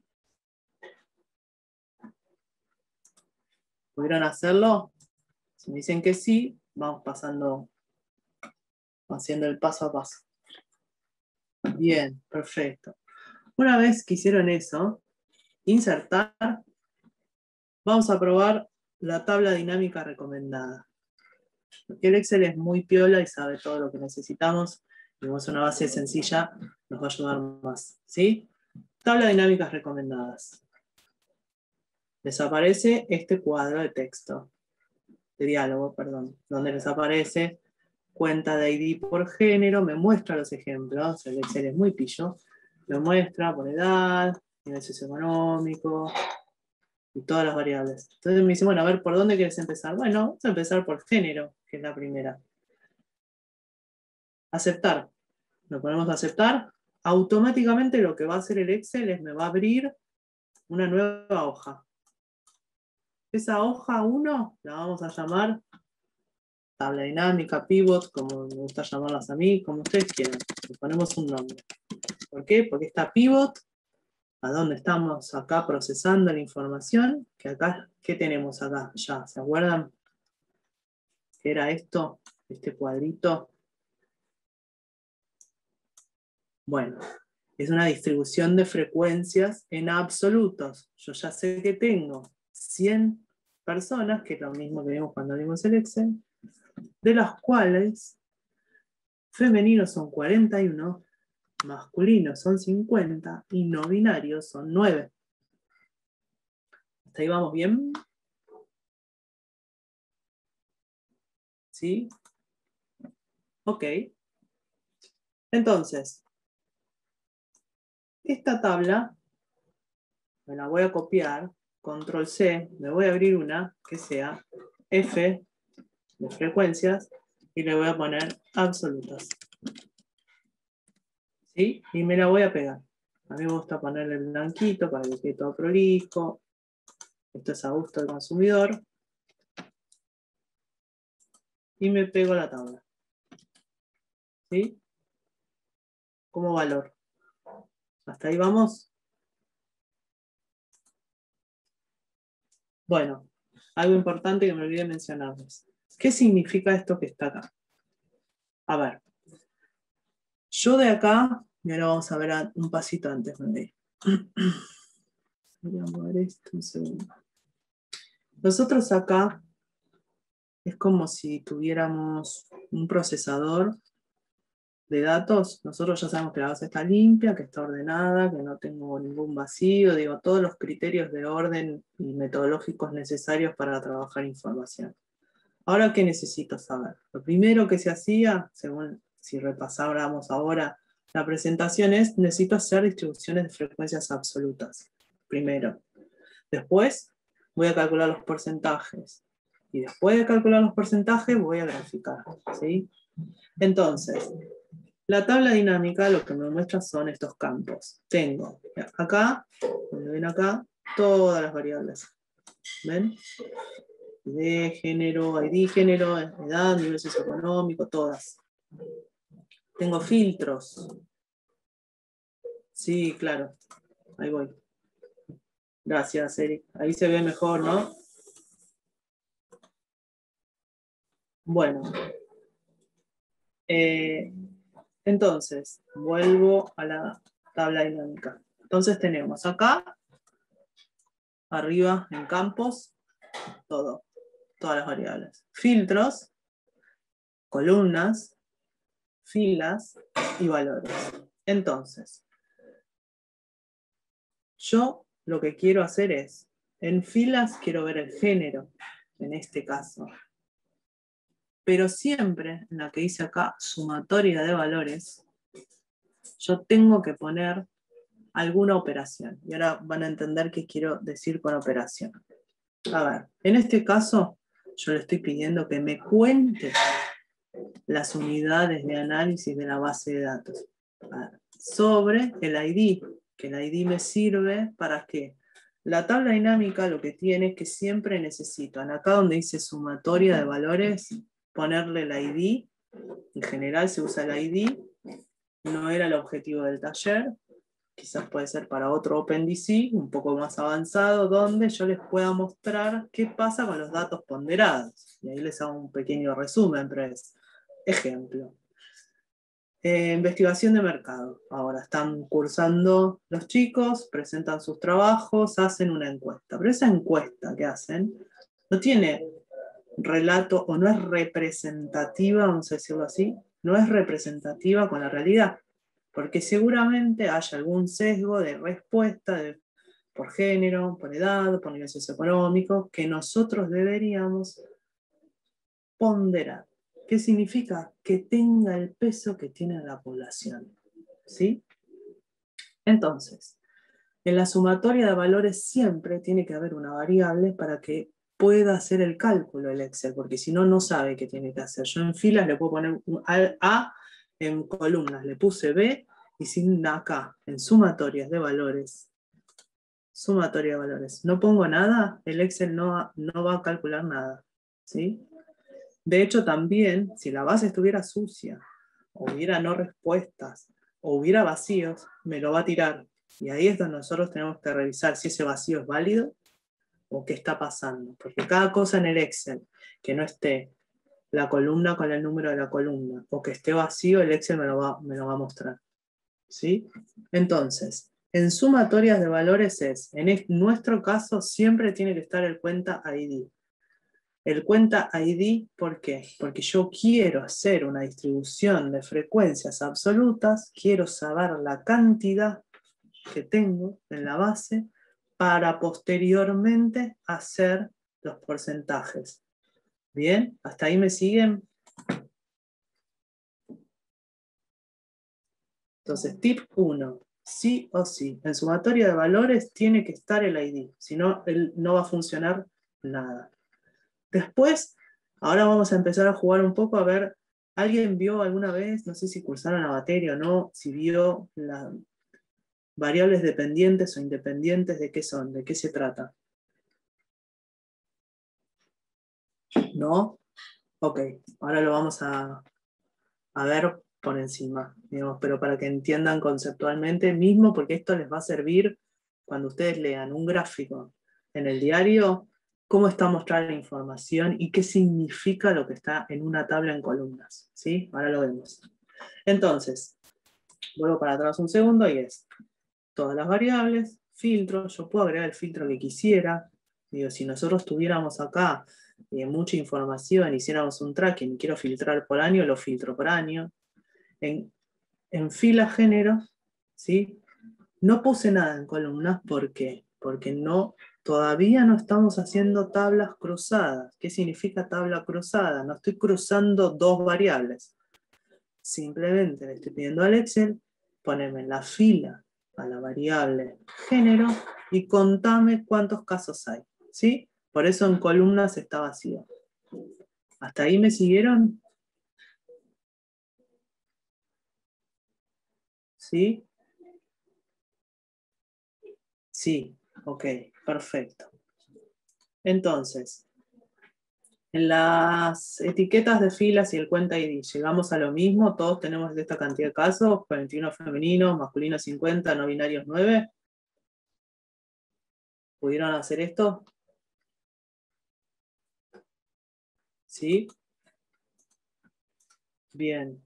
¿Pudieron hacerlo? Si me dicen que sí, vamos pasando, haciendo el paso a paso. Bien, perfecto. Una vez que hicieron eso, insertar, vamos a probar la tabla dinámica recomendada. Porque el Excel es muy piola y sabe todo lo que necesitamos, y como es una base sencilla, nos va a ayudar más. ¿Sí? Tabla de dinámicas recomendadas. Les aparece este cuadro de texto, de diálogo, perdón, donde les aparece cuenta de I D por género, me muestra los ejemplos, el Excel es muy pillo, me muestra por edad, nivel socioeconómico y todas las variables. Entonces me dice, bueno, a ver, ¿por dónde quieres empezar? Bueno, vamos a empezar por género, que es la primera. Aceptar. Lo ponemos a aceptar. Automáticamente lo que va a hacer el Excel es me va a abrir una nueva hoja. Esa hoja uno la vamos a llamar tabla dinámica, pivot, como me gusta llamarlas a mí, como ustedes quieran. Le ponemos un nombre. ¿Por qué? Porque esta pivot, a donde estamos acá procesando la información, que acá, ¿qué tenemos acá? Ya, ¿se acuerdan? ¿Qué era esto? Este cuadrito. Bueno, es una distribución de frecuencias en absolutos. Yo ya sé que tengo cien personas, que es lo mismo que vimos cuando vimos el Excel, de las cuales femeninos son cuarenta y uno, masculinos son cincuenta y no binarios son nueve. ¿Hasta ahí vamos bien? ¿Sí? Ok. Entonces, esta tabla me la voy a copiar, control C, me voy a abrir una que sea F de frecuencias y le voy a poner absolutas. ¿Sí? Y me la voy a pegar. A mí me gusta ponerle el blanquito para que quede todo prolijo. Esto es a gusto del consumidor. Y me pego la tabla. ¿Sí? Como valor. ¿Hasta ahí vamos? Bueno, algo importante que me olvidé mencionarles. ¿Qué significa esto que está acá? A ver. Yo de acá, y ahora vamos a ver un pasito antes. Voy a mover esto un segundo. Nosotros acá es como si tuviéramos un procesador de datos. Nosotros ya sabemos que la base está limpia, que está ordenada, que no tengo ningún vacío, digo, todos los criterios de orden y metodológicos necesarios para trabajar información. Ahora, ¿qué necesito saber? Lo primero que se hacía, según si repasáramos ahora la presentación, es necesito hacer distribuciones de frecuencias absolutas. Primero. Después voy a calcular los porcentajes. Y después de calcular los porcentajes voy a graficar. ¿Sí? Entonces, la tabla dinámica lo que me muestra son estos campos. Tengo acá, donde ven acá, todas las variables. ¿Ven? I D, género, I D, género, edad, nivel socioeconómico, todas. Tengo filtros. Sí, claro. Ahí voy. Gracias, Eric. Ahí se ve mejor, ¿no? Bueno. Eh, entonces, vuelvo a la tabla dinámica. Entonces tenemos acá, arriba en campos, todo. Todas las variables. Filtros, columnas, filas y valores. Entonces, yo lo que quiero hacer es, en filas quiero ver el género, en este caso. Pero siempre, en la que hice acá, sumatoria de valores, yo tengo que poner alguna operación. Y ahora van a entender qué quiero decir con operación. A ver, en este caso, yo le estoy pidiendo que me cuente las unidades de análisis de la base de datos sobre el I D, que el I D me sirve para qué. La tabla dinámica lo que tiene es que siempre necesito, acá donde dice sumatoria de valores, ponerle el I D. En general se usa el I D, no era el objetivo del taller, quizás puede ser para otro OpenDC un poco más avanzado, donde yo les pueda mostrar qué pasa con los datos ponderados. Y ahí les hago un pequeño resumen, pero es ejemplo. Eh, investigación de mercado. Ahora están cursando los chicos, presentan sus trabajos, hacen una encuesta. Pero esa encuesta que hacen no tiene relato o no es representativa, vamos a decirlo así, no es representativa con la realidad. Porque seguramente haya algún sesgo de respuesta de, por género, por edad, por nivel socioeconómico, que nosotros deberíamos ponderar. ¿Qué significa? Que tenga el peso que tiene la población. ¿Sí? Entonces, en la sumatoria de valores siempre tiene que haber una variable para que pueda hacer el cálculo el Excel, porque si no, no sabe qué tiene que hacer. Yo en filas le puedo poner A, en columnas le puse B, y sin acá, en sumatorias de valores, sumatoria de valores, no pongo nada, el Excel no, no va a calcular nada. ¿Sí? De hecho, también, si la base estuviera sucia, o hubiera no respuestas, o hubiera vacíos, me lo va a tirar. Y ahí es donde nosotros tenemos que revisar si ese vacío es válido o qué está pasando. Porque cada cosa en el Excel que no esté la columna con el número de la columna o que esté vacío, el Excel me lo va, me lo va a mostrar. ¿Sí? Entonces, en sumatorias de valores es, en nuestro caso, siempre tiene que estar el cuenta I D. El cuenta I D, ¿por qué? Porque yo quiero hacer una distribución de frecuencias absolutas, quiero saber la cantidad que tengo en la base para posteriormente hacer los porcentajes. ¿Bien? ¿Hasta ahí me siguen? Entonces, tip uno, sí o sí, en sumatoria de valores tiene que estar el I D, si no, no va a funcionar nada. Después, ahora vamos a empezar a jugar un poco a ver, ¿alguien vio alguna vez, no sé si cursaron la materia o no, si vio las variables dependientes o independientes, de qué son, de qué se trata? ¿No? Ok, ahora lo vamos a, a ver por encima, digamos, pero para que entiendan conceptualmente mismo, porque esto les va a servir cuando ustedes lean un gráfico en el diario, cómo está mostrada la información y qué significa lo que está en una tabla en columnas. ¿Sí? Ahora lo vemos. Entonces, vuelvo para atrás un segundo y es todas las variables, filtro, yo puedo agregar el filtro que quisiera. Digo, si nosotros tuviéramos acá eh, mucha información, hiciéramos un tracking y quiero filtrar por año, lo filtro por año. En, en fila género, ¿sí? No puse nada en columnas, ¿por qué? Porque no, todavía no estamos haciendo tablas cruzadas. ¿Qué significa tabla cruzada? No estoy cruzando dos variables. Simplemente le estoy pidiendo al Excel ponerme en la fila a la variable género y contame cuántos casos hay. ¿Sí? Por eso en columnas está vacío. ¿Hasta ahí me siguieron? ¿Sí? Sí, ok, perfecto. Entonces, en las etiquetas de filas y el cuenta I D, llegamos a lo mismo, todos tenemos esta cantidad de casos, cuarenta y uno femeninos, masculinos cincuenta, no binarios nueve. ¿Pudieron hacer esto? ¿Sí? Bien.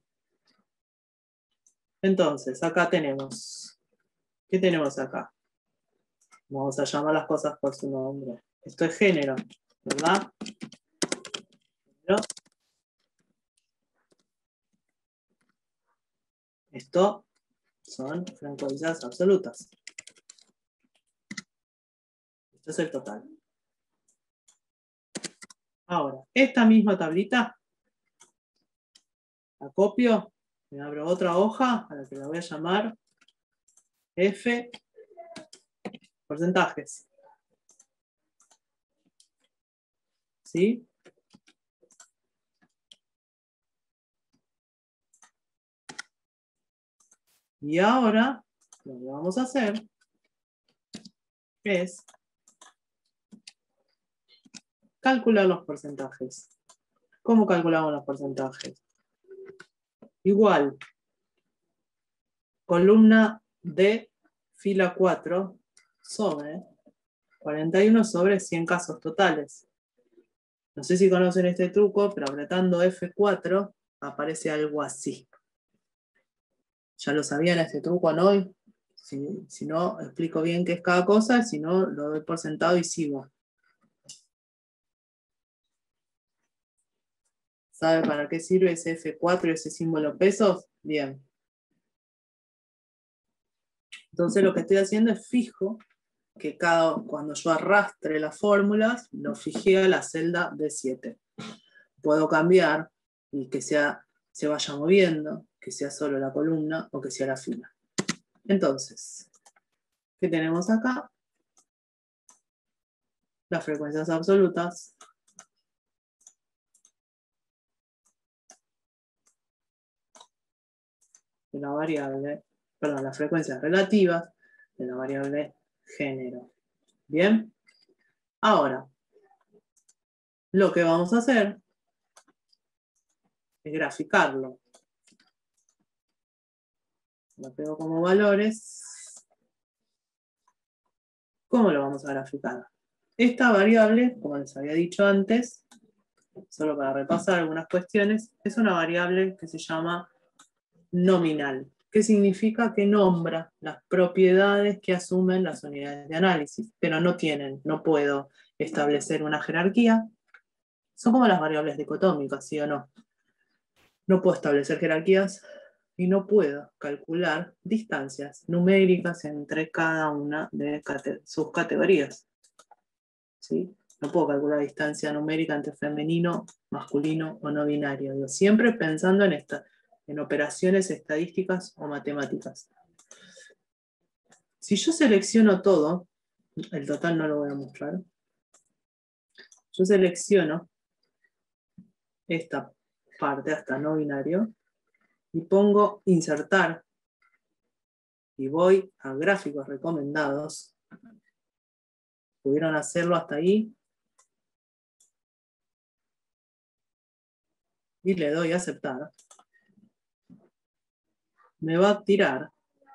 Entonces, acá tenemos, ¿qué tenemos acá? Vamos a llamar las cosas por su nombre. Esto es género, ¿verdad? Género. Esto son frecuencias absolutas. Esto es el total. Ahora, esta misma tablita, la copio, me abro otra hoja a la que la voy a llamar F porcentajes. ¿Sí? Y ahora lo que vamos a hacer es calcular los porcentajes. ¿Cómo calculamos los porcentajes? Igual, columna D, fila cuatro, sobre cuarenta y uno sobre cien casos totales. No sé si conocen este truco, pero apretando F cuatro aparece algo así. ¿Ya lo sabían este truco, no? Si, si no, explico bien qué es cada cosa, si no, lo doy por sentado y sigo. ¿Sabe para qué sirve ese F cuatro y ese símbolo pesos? Bien. Entonces lo que estoy haciendo es fijo que cada, cuando yo arrastre las fórmulas, lo fijé a la celda D siete. Puedo cambiar y que sea, se vaya moviendo, que sea solo la columna o que sea la fila. Entonces, ¿qué tenemos acá? Las frecuencias absolutas. De la variable, perdón, las frecuencias relativas de la variable género. ¿Bien? Ahora, lo que vamos a hacer es graficarlo. Lo pego como valores. ¿Cómo lo vamos a graficar? Esta variable, como les había dicho antes, solo para repasar algunas cuestiones, es una variable que se llama nominal, que significa que nombra las propiedades que asumen las unidades de análisis, pero no tienen, no puedo establecer una jerarquía. Son como las variables dicotómicas, ¿sí o no? No puedo establecer jerarquías y no puedo calcular distancias numéricas entre cada una de sus categorías. ¿Sí? No puedo calcular distancia numérica entre femenino, masculino o no binario. Digo, siempre pensando en, esta, en operaciones estadísticas o matemáticas. Si yo selecciono todo, el total no lo voy a mostrar, yo selecciono esta parte hasta no binario y pongo insertar y voy a gráficos recomendados. ¿Pudieron hacerlo hasta ahí? Y le doy a aceptar. Me va a tirar.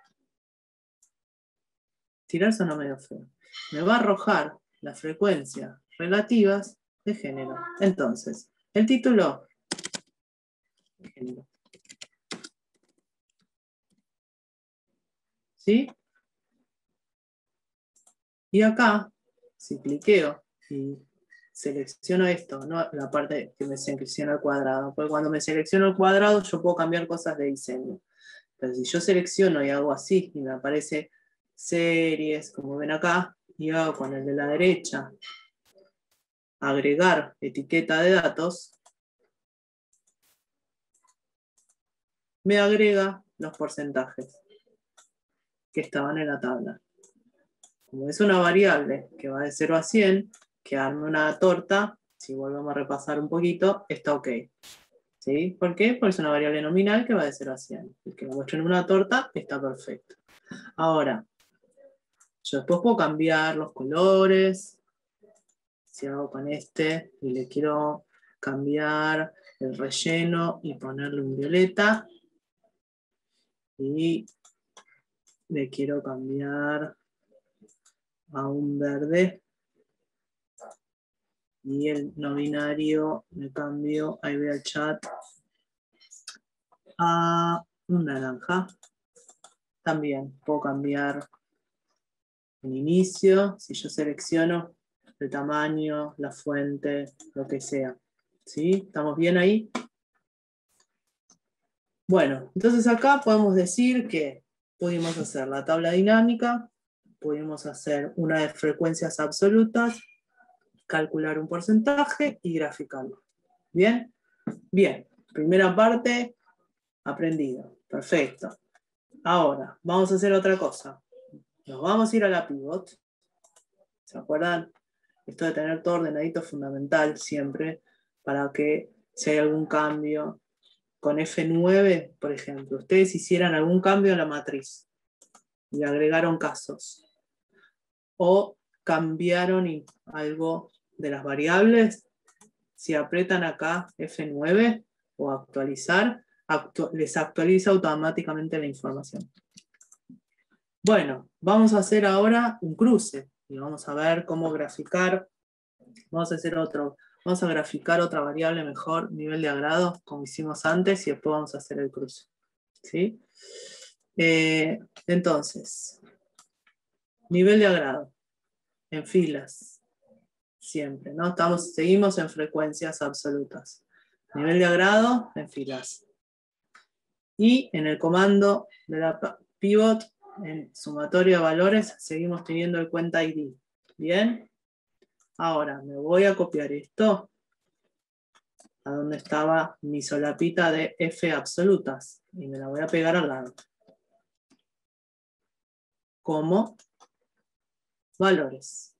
Tirar suena medio feo. Me va a arrojar las frecuencias relativas de género. Entonces, el título de género. ¿Sí? Y acá, si cliqueo y selecciono esto, no la parte que me selecciona el cuadrado, porque cuando me selecciono el cuadrado yo puedo cambiar cosas de diseño. Pero si yo selecciono y hago así, y me aparece series, como ven acá, y hago con el de la derecha, agregar etiqueta de datos, me agrega los porcentajes que estaban en la tabla. Como es una variable que va de cero a cien, que arme una torta, si volvemos a repasar un poquito, está ok. ¿Sí? ¿Por qué? Porque es una variable nominal que va de cero a cien. Y que lo muestro en una torta está perfecto. Ahora, yo después puedo cambiar los colores. Si hago con este y le quiero cambiar el relleno y ponerle un violeta. Y le quiero cambiar a un verde. Y el no binario le cambio, ahí voy al chat, a un naranja. También puedo cambiar el inicio, si yo selecciono el tamaño, la fuente, lo que sea. ¿Sí? ¿Estamos bien ahí? Bueno, entonces acá podemos decir que pudimos hacer la tabla dinámica, pudimos hacer una de frecuencias absolutas, calcular un porcentaje y graficarlo. ¿Bien? Bien. Primera parte, aprendido. Perfecto. Ahora, vamos a hacer otra cosa. Nos vamos a ir a la pivot. ¿Se acuerdan? Esto de tener todo ordenadito es fundamental siempre para que si hay algún cambio. Con F nueve, por ejemplo, ustedes hicieran algún cambio en la matriz y agregaron casos. O cambiaron algo de las variables. Si aprietan acá F nueve o actualizar, actu- les actualiza automáticamente la información. Bueno, vamos a hacer ahora un cruce y vamos a ver cómo graficar. Vamos a hacer otro, vamos a graficar otra variable mejor, nivel de agrado, como hicimos antes, y después vamos a hacer el cruce. ¿Sí? Eh, entonces, nivel de agrado, en filas, siempre, ¿no? Estamos, seguimos en frecuencias absolutas. Nivel de agrado, en filas. Y en el comando de la pivot, en sumatorio de valores, seguimos teniendo el cuenta I D. ¿Bien? Ahora, me voy a copiar esto a donde estaba mi solapita de F absolutas. Y me la voy a pegar al lado. Como valores.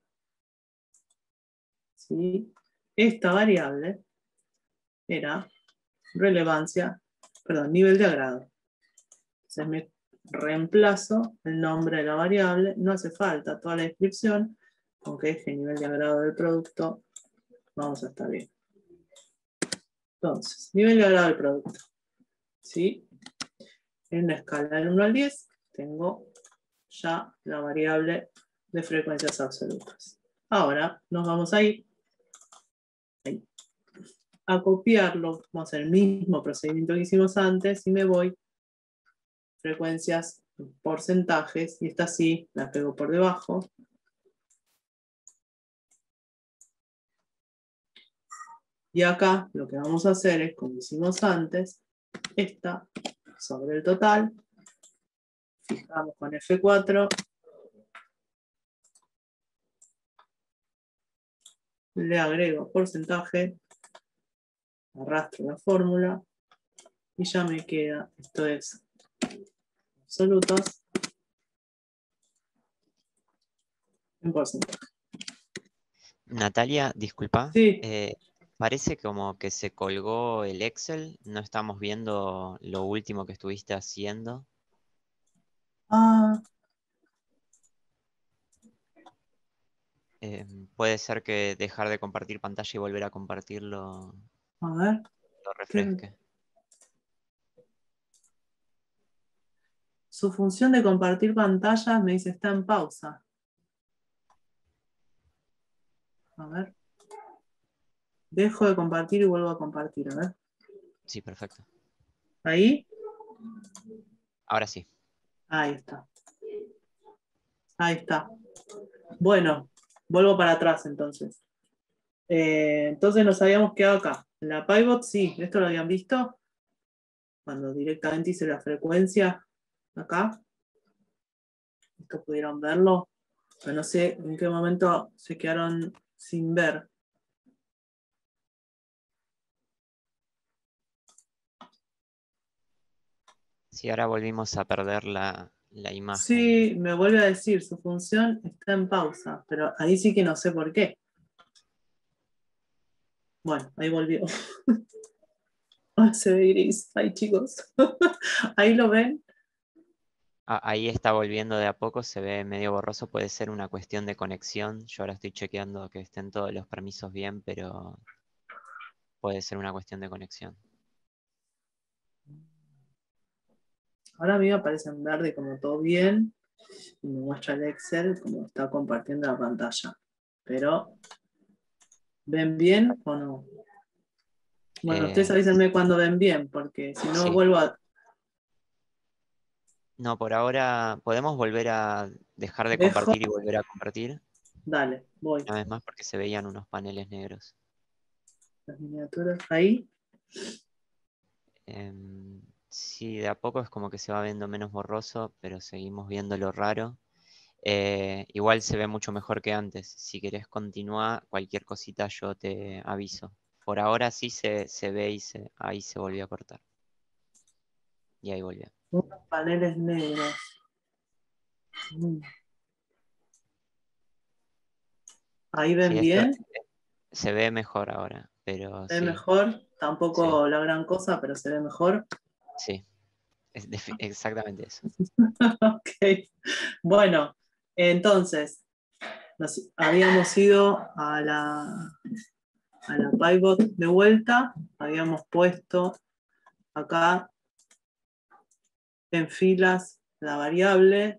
¿Sí? Esta variable era relevancia, perdón, nivel de agrado. Entonces me reemplazo el nombre de la variable, no hace falta toda la descripción, aunque es el nivel de agrado del producto, vamos a estar bien. Entonces, nivel de agrado del producto. ¿Sí? en la escala del uno al diez, tengo ya la variable de frecuencias absolutas. Ahora nos vamos a ir ahí, a copiarlo, vamos a hacer el mismo procedimiento que hicimos antes y me voy frecuencias, porcentajes, y esta sí la pego por debajo. Y acá lo que vamos a hacer es, como hicimos antes, esta sobre el total, fijamos con F cuatro, le agrego porcentaje, arrastro la fórmula y ya me queda, esto es absolutos en porcentaje. Natalia, disculpa. Sí. Eh, parece como que se colgó el Excel. No estamos viendo lo último que estuviste haciendo. Ah, Eh, puede ser que dejar de compartir pantalla y volver a compartirlo a ver. lo ¿qué? refresque. Su función de compartir pantallas me dice está en pausa. A ver. Dejo de compartir y vuelvo a compartir. A ver. Sí, perfecto. Ahí. Ahora sí. Ahí está. Ahí está. Bueno, vuelvo para atrás entonces. Eh, entonces nos habíamos quedado acá. En la pivot, sí, esto lo habían visto. Cuando directamente hice la frecuencia acá. Esto pudieron verlo. Pero no sé en qué momento se quedaron sin ver. Sí, ahora volvimos a perder la, la imagen. Sí, me vuelve a decir, su función está en pausa, pero ahí sí que no sé por qué. Bueno, ahí volvió. Ah, se ve gris. Ay, chicos. Ahí lo ven. Ah, ahí está volviendo de a poco, se ve medio borroso. Puede ser una cuestión de conexión. Yo ahora estoy chequeando que estén todos los permisos bien, pero puede ser una cuestión de conexión. Ahora a mí me aparece en verde como todo bien. Y me muestra el Excel como está compartiendo la pantalla. Pero, ¿ven bien o no? Bueno, ustedes Eh, avísenme cuando ven bien, porque si no sí. vuelvo a... No, por ahora podemos volver a dejar de Dejo, compartir y volver a compartir. dale, voy. Una vez más porque se veían unos paneles negros. Las miniaturas ahí. Em, sí, de a poco es como que se va viendo menos borroso, pero seguimos viendo lo raro. Eh, igual se ve mucho mejor que antes. Si querés continuar, cualquier cosita yo te aviso. Por ahora sí se, se ve y se, ahí se volvió a cortar. Y ahí volvió. Unos paneles negros. Mm. Ahí Sí, ven esto bien. se ve mejor ahora, pero Se ve sí, mejor. sí, Tampoco la gran cosa, pero se ve mejor. sí. Es defi- exactamente eso. Ok. Bueno, entonces, nos habíamos ido a la, a la pivot de vuelta. Habíamos puesto acá en filas la variable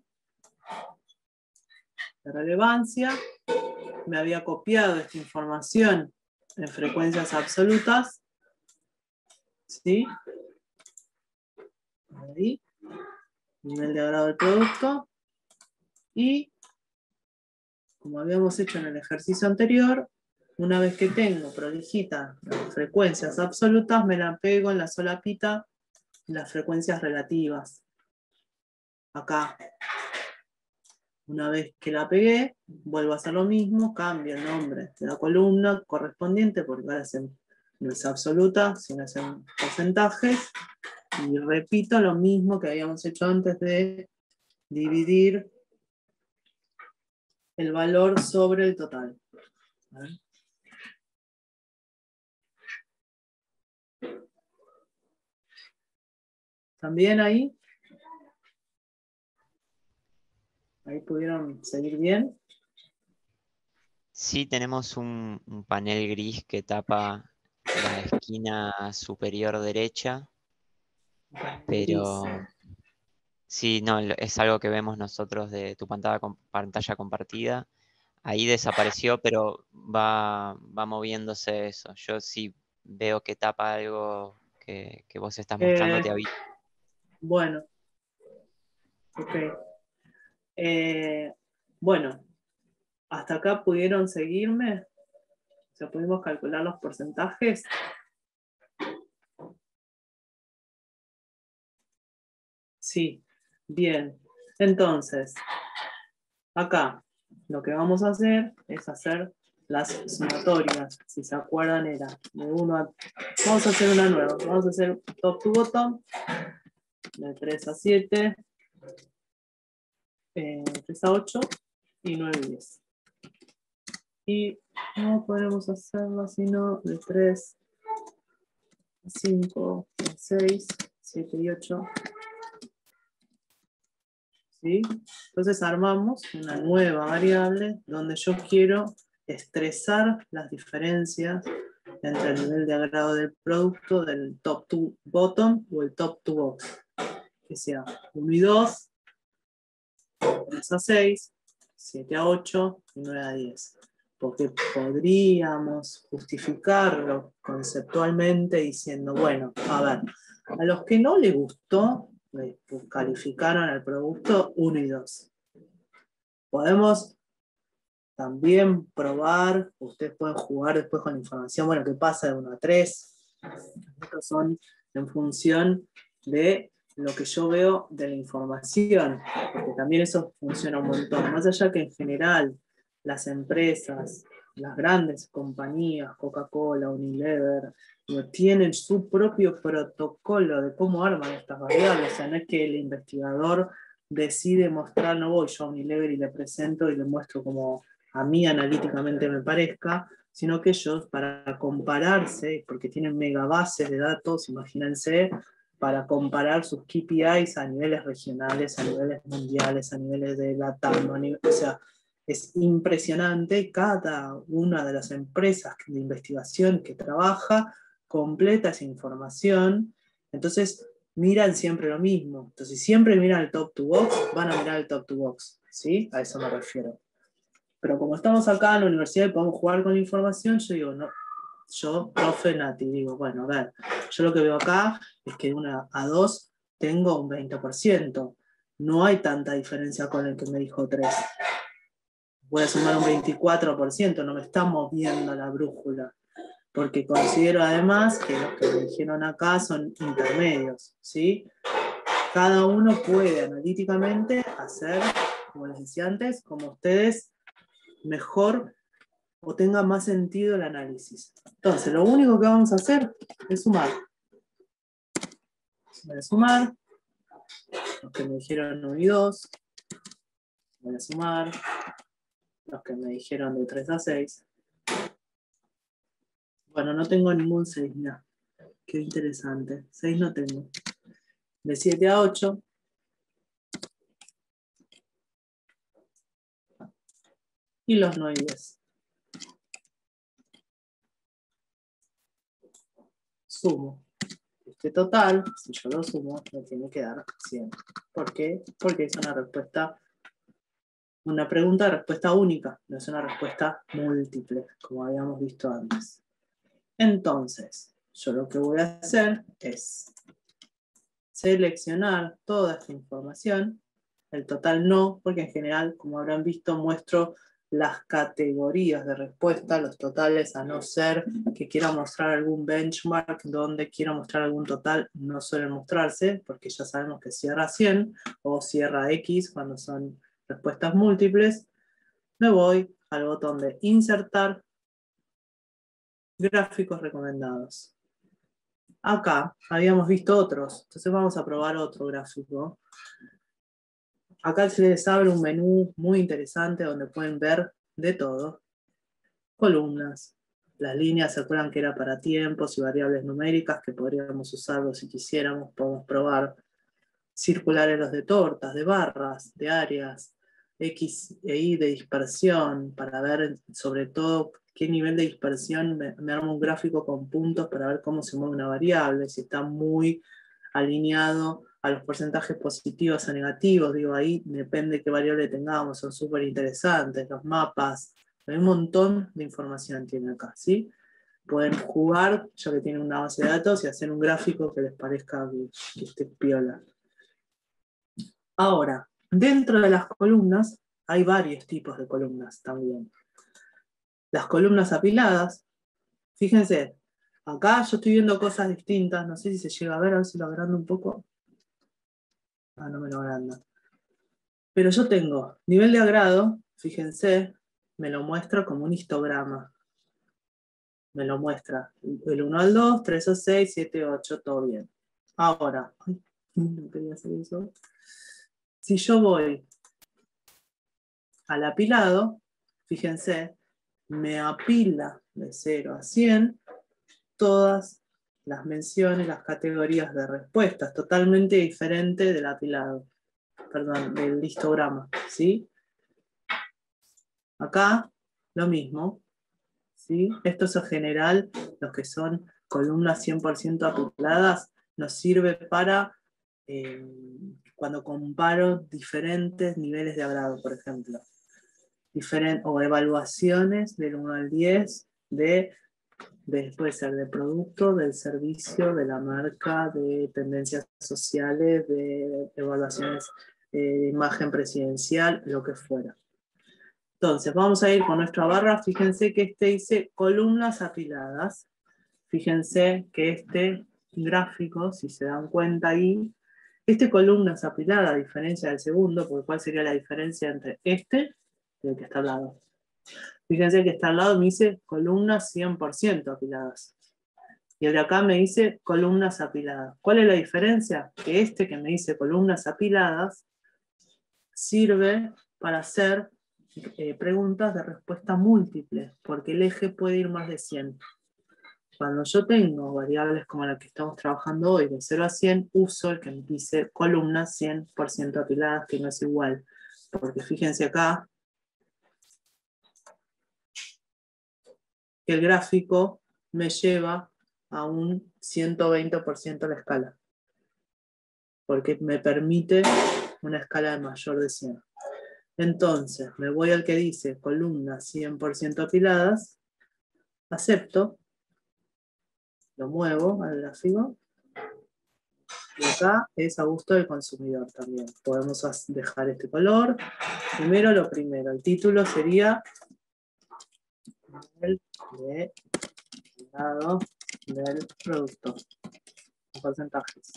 de relevancia. Me había copiado esta información en frecuencias absolutas. ¿Sí? Ahí. Nivel de agrado del producto. Y, como habíamos hecho en el ejercicio anterior, una vez que tengo prolijita las frecuencias absolutas, me la pego en la solapita las frecuencias relativas. Acá. Una vez que la pegué, vuelvo a hacer lo mismo, cambio el nombre de la columna correspondiente, porque ahora no es absoluta, sino es en porcentajes, y repito lo mismo que habíamos hecho antes de dividir el valor sobre el total. A ver. ¿También ahí? ¿Ahí pudieron seguir bien? Sí, tenemos un, un panel gris que tapa la esquina superior derecha, Gris. pero Sí, no, lo- es algo que vemos nosotros de tu pantalla, com- pantalla compartida. Ahí desapareció, pero va, va moviéndose eso. Yo sí veo que tapa algo que, que vos estás mostrando, Eh, te aviso. bueno, ok. Eh, bueno, hasta acá pudieron seguirme. O sea, pudimos calcular los porcentajes. Sí, bien. Entonces, acá lo que vamos a hacer es hacer las sumatorias. Si se acuerdan, era de uno a... Vamos a hacer una nueva. Vamos a hacer top to bottom, de tres a siete, eh, tres a ocho y nueve a diez. Y no podemos hacerlo sino de tres a cinco, a seis, siete y ocho. ¿Sí? Entonces armamos una nueva variable donde yo quiero estresar las diferencias entre el nivel de agrado del producto del top to bottom o el top to box. Que sea uno y dos, tres a seis, siete a ocho y nueve a diez. Porque podríamos justificarlo conceptualmente diciendo, bueno, a ver, a los que no les gustó, le calificaron al producto uno y dos. Podemos también probar, ustedes pueden jugar después con la información, bueno, ¿qué pasa de uno a tres? Estos son en función de lo que yo veo de la información, porque también eso funciona un montón. Más allá que en general las empresas, las grandes compañías, Coca-Cola, Unilever, tienen su propio protocolo de cómo arman estas variables. O sea, no es que el investigador decide mostrar, no voy yo a Unilever y le presento y le muestro como a mí analíticamente me parezca, sino que ellos, para compararse, porque tienen megabases de datos, imagínense, para comparar sus K P Is a niveles regionales, a niveles mundiales, a niveles de LATAM, a nivel, o sea, es impresionante. Cada una de las empresas de investigación que trabaja completa esa información. Entonces, miran siempre lo mismo. Entonces, si siempre miran el top to box, van a mirar el top to box. ¿Sí? A eso me refiero. Pero como estamos acá en la universidad y podemos jugar con la información, yo digo, no, yo, profe Nati, digo, bueno, a ver, yo lo que veo acá es que de una a dos tengo un veinte por ciento. No hay tanta diferencia con el que me dijo tres. Voy a sumar un veinticuatro por ciento, no me está moviendo la brújula. Porque considero además que los que me dijeron acá son intermedios, ¿sí? Cada uno puede analíticamente hacer, como les decía antes, como ustedes mejor o tenga más sentido el análisis. Entonces, lo único que vamos a hacer es sumar. Voy a sumar los que me dijeron uno y dos. Voy a sumar los que me dijeron de tres a seis. Bueno, no tengo ningún seis, mira. Qué interesante. seis no tengo. De siete a ocho. Y los nueve y diez. Sumo. Este total, si yo lo sumo, me tiene que dar cien. ¿Por qué? Porque es una respuesta, una pregunta de respuesta única, no es una respuesta múltiple, como habíamos visto antes. Entonces, yo lo que voy a hacer es seleccionar toda esta información, el total no, porque en general, como habrán visto, muestro las categorías de respuesta, los totales, a no ser que quiera mostrar algún benchmark donde quiera mostrar algún total, no suelen mostrarse, porque ya sabemos que cierra cien o cierra X cuando son respuestas múltiples. Me voy al botón de insertar gráficos recomendados. Acá habíamos visto otros, entonces vamos a probar otro gráfico. Acá se les abre un menú muy interesante donde pueden ver de todo. Columnas. Las líneas se acuerdan que era para tiempos y variables numéricas que podríamos usarlo si quisiéramos, podemos probar. Circulares los de tortas, de barras, de áreas, X e Y de dispersión, para ver sobre todo qué nivel de dispersión, me, me armo un gráfico con puntos para ver cómo se mueve una variable, si está muy alineado a los porcentajes positivos o negativos, digo, ahí depende qué variable tengamos, son súper interesantes, los mapas, hay un montón de información tiene acá, ¿sí? Pueden jugar, ya que tienen una base de datos, y hacer un gráfico que les parezca que, que esté piola. Ahora, dentro de las columnas, hay varios tipos de columnas también. Las columnas apiladas, fíjense, acá yo estoy viendo cosas distintas, no sé si se llega a ver, a ver si lo agrando un poco. Ah, no me lo agranda. Pero yo tengo nivel de agrado, fíjense, me lo muestra como un histograma. Me lo muestra el uno al dos, tres al seis, siete, ocho, todo bien. Ahora, ay, no quería hacer eso. Si yo voy al apilado, fíjense, me apila de cero a cien todas las menciones, las categorías de respuestas, totalmente diferente del apilado, perdón, del histograma, ¿sí? Acá, lo mismo, ¿sí? Esto es en general, los que son columnas cien por ciento apiladas, nos sirve para eh, cuando comparo diferentes niveles de agrado, por ejemplo. Diferent, o evaluaciones del uno al diez de, de, puede ser de producto, del servicio, de la marca, de tendencias sociales, de evaluaciones eh, de imagen presidencial, lo que fuera. Entonces, vamos a ir con nuestra barra. Fíjense que este dice columnas apiladas. Fíjense que este gráfico, si se dan cuenta ahí, este columnas apilada, a diferencia del segundo, porque ¿cuál sería la diferencia entre este y el que está al lado? Fíjense que está al lado me dice columnas cien por ciento apiladas. Y el de acá me dice columnas apiladas. ¿Cuál es la diferencia? Que este que me dice columnas apiladas sirve para hacer eh, preguntas de respuesta múltiple, porque el eje puede ir más de cien. Cuando yo tengo variables como la que estamos trabajando hoy, de cero a cien, uso el que me dice columnas cien por ciento apiladas, que no es igual. Porque fíjense acá, que el gráfico me lleva a un ciento veinte por ciento la escala. Porque me permite una escala de mayor de cien. Entonces, me voy al que dice columnas cien por ciento apiladas, acepto, lo muevo al gráfico, y acá es a gusto del consumidor también. Podemos dejar este color. Primero lo primero, el título sería el de lado del producto, en porcentajes.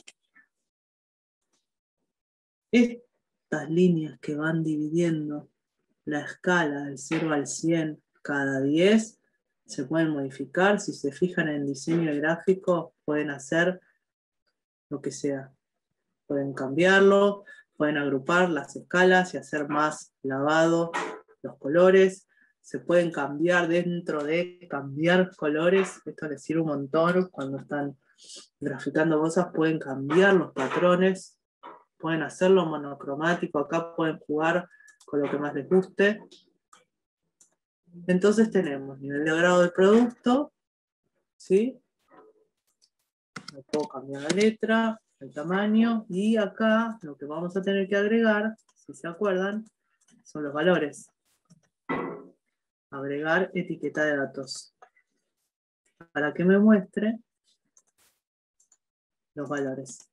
Estas líneas que van dividiendo la escala del cero al cien cada diez se pueden modificar. Si se fijan en el diseño gráfico, pueden hacer lo que sea. Pueden cambiarlo, pueden agrupar las escalas y hacer más lavado los colores. Se pueden cambiar dentro de cambiar colores. Esto les sirve un montón cuando están graficando cosas. Pueden cambiar los patrones. Pueden hacerlo monocromático. Acá pueden jugar con lo que más les guste. Entonces tenemos nivel de grado del producto. ¿Sí? Me puedo cambiar la letra, el tamaño, y acá lo que vamos a tener que agregar, si se acuerdan, son los valores. Agregar etiqueta de datos. Para que me muestre los valores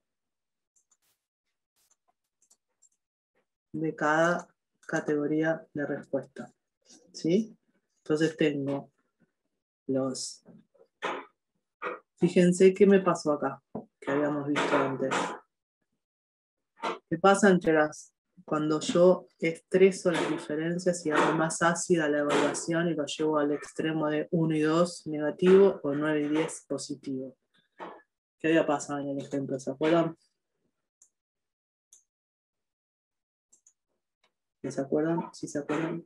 de cada categoría de respuesta. ¿Sí? Entonces tengo los... Fíjense qué me pasó acá, que habíamos visto antes. ¿Qué pasa entre las... Cuando yo estreso las diferencias y hago más ácida la evaluación y lo llevo al extremo de uno y dos negativo o nueve y diez positivo? ¿Qué había pasado en el ejemplo? ¿Se acuerdan? ¿Se acuerdan? ¿Sí se acuerdan?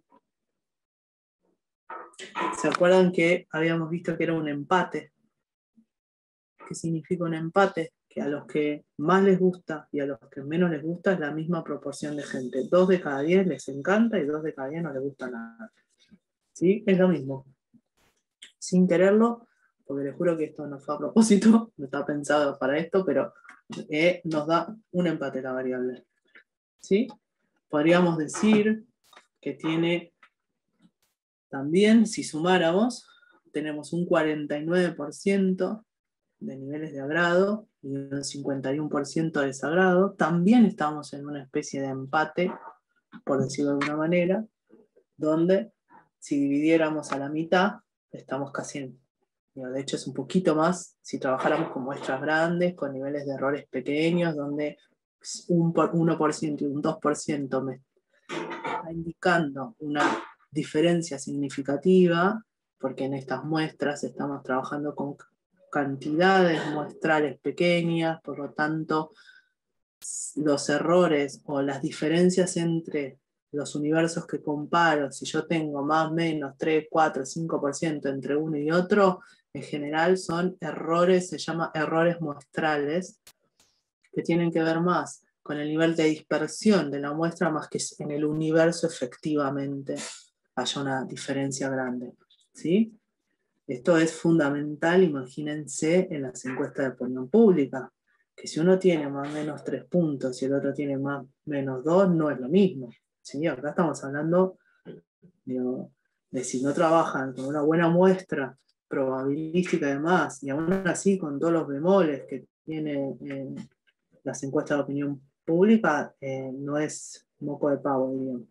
¿Se acuerdan que habíamos visto que era un empate? ¿Qué significa un empate? Que a los que más les gusta y a los que menos les gusta es la misma proporción de gente. Dos de cada diez les encanta y dos de cada diez no les gusta nada. ¿Sí? Es lo mismo. Sin quererlo, porque les juro que esto no fue a propósito, no está pensado para esto, pero eh, nos da un empate la variable. ¿Sí? Podríamos decir que tiene también, si sumáramos, tenemos un cuarenta y nueve por ciento de niveles de agrado y un cincuenta y uno por ciento de desagrado. También estamos en una especie de empate, por decirlo de alguna manera, donde si dividiéramos a la mitad, estamos casi en, de hecho es un poquito más, si trabajáramos con muestras grandes, con niveles de errores pequeños, donde un uno por ciento y un dos por ciento me está indicando una diferencia significativa, porque en estas muestras estamos trabajando con cantidades muestrales pequeñas, por lo tanto los errores o las diferencias entre los universos que comparo, si yo tengo más o menos tres, cuatro, cinco por ciento entre uno y otro, en general son errores, se llama errores muestrales, que tienen que ver más con el nivel de dispersión de la muestra más que en el universo efectivamente haya una diferencia grande. ¿Sí? Esto es fundamental, imagínense, en las encuestas de opinión pública, que si uno tiene más o menos tres puntos y el otro tiene más o menos dos, no es lo mismo. ¿Sí? Acá estamos hablando digo, de si no trabajan con una buena muestra probabilística y demás, y aún así con todos los bemoles que tiene eh, las encuestas de opinión pública, eh, no es moco de pavo, diríamos.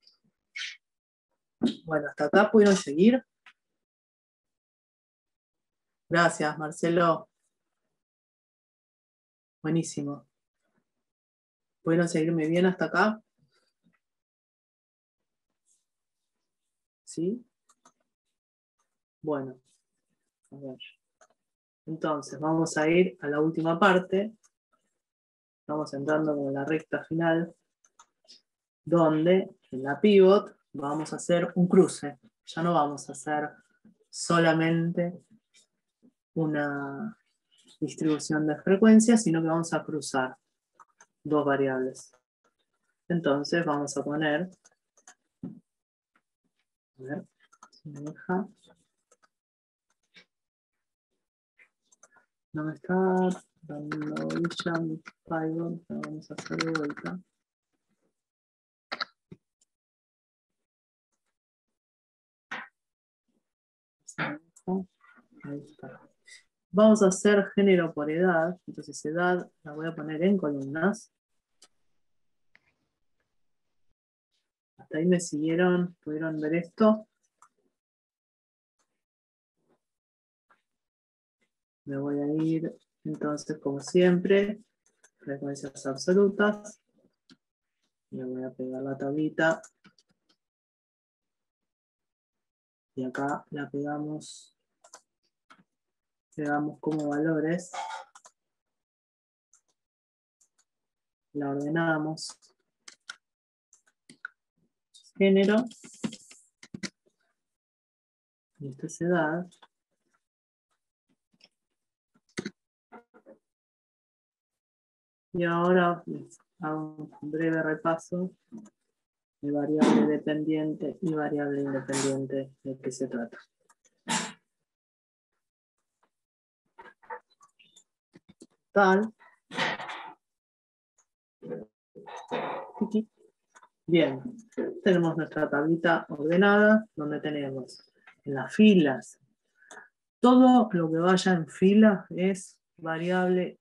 Bueno, hasta acá pudieron seguir. Gracias, Marcelo. Buenísimo. ¿Pudieron seguirme bien hasta acá? ¿Sí? Bueno, a ver. Entonces, vamos a ir a la última parte. Estamos entrando en la recta final, donde en la pivot vamos a hacer un cruce. Ya no vamos a hacer solamente una distribución de frecuencias, sino que vamos a cruzar dos variables. Entonces vamos a poner, a ver, si me deja, no me está dando ya mi Python, pero vamos a hacer de vuelta. Ahí está. Vamos a hacer género por edad, entonces edad la voy a poner en columnas. Hasta ahí me siguieron, pudieron ver esto. Me voy a ir, entonces, como siempre, frecuencias absolutas. Le voy a pegar la tablita. Y acá la pegamos, pegamos como valores. La ordenamos. Género. Y esta es edad. Y ahora hago un breve repaso de variable dependiente y variable independiente de qué se trata. Tal. Bien, tenemos nuestra tablita ordenada, donde tenemos en las filas, todo lo que vaya en fila es variable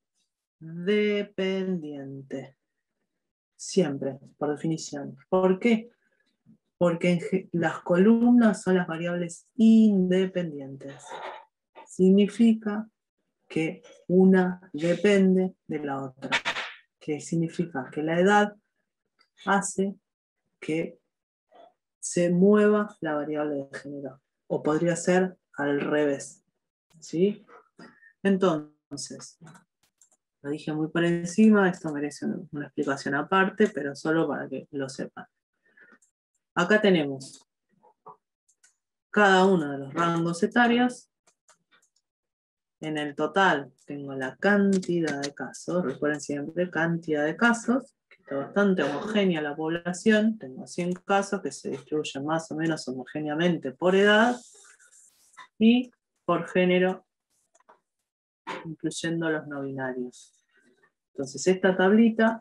dependiente. Siempre, por definición. ¿Por qué? Porque las columnas son las variables independientes. Significa que una depende de la otra. Que significa que la edad hace que se mueva la variable de género. O podría ser al revés. ¿Sí? Entonces, lo dije muy por encima, esto merece una explicación aparte, pero solo para que lo sepan. Acá tenemos cada uno de los rangos etarios. En el total tengo la cantidad de casos, recuerden siempre, cantidad de casos, que está bastante homogénea la población. Tengo cien casos que se distribuyen más o menos homogéneamente por edad. Y por género, incluyendo los no binarios. Entonces esta tablita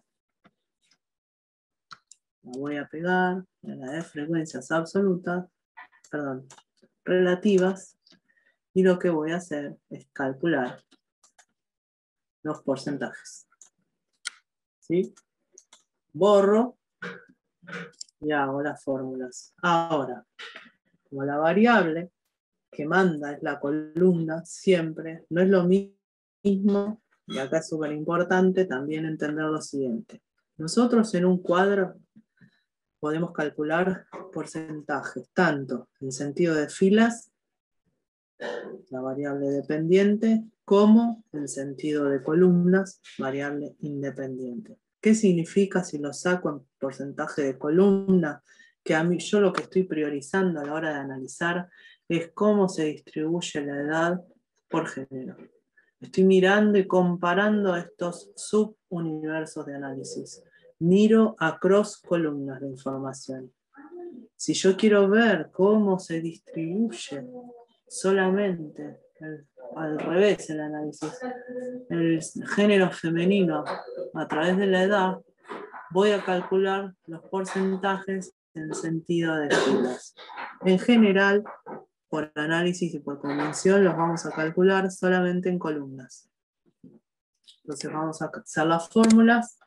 la voy a pegar en la de frecuencias absolutas, perdón, relativas, y lo que voy a hacer es calcular los porcentajes. ¿Sí? Borro y hago las fórmulas. Ahora, como la variable que manda es la columna, siempre, no es lo mismo, y acá es súper importante también entender lo siguiente. Nosotros en un cuadro podemos calcular porcentajes, tanto en sentido de filas, la variable dependiente, como en sentido de columnas, variable independiente. ¿Qué significa si lo saco en porcentaje de columna? Que a mí, yo lo que estoy priorizando a la hora de analizar es cómo se distribuye la edad por género. Estoy mirando y comparando estos subuniversos de análisis. Miro a cross columnas de información. Si yo quiero ver cómo se distribuye solamente el, al revés el análisis, el género femenino a través de la edad, voy a calcular los porcentajes en sentido de filas. En general, por análisis y por convención, los vamos a calcular solamente en columnas. Entonces vamos a hacer las fórmulas.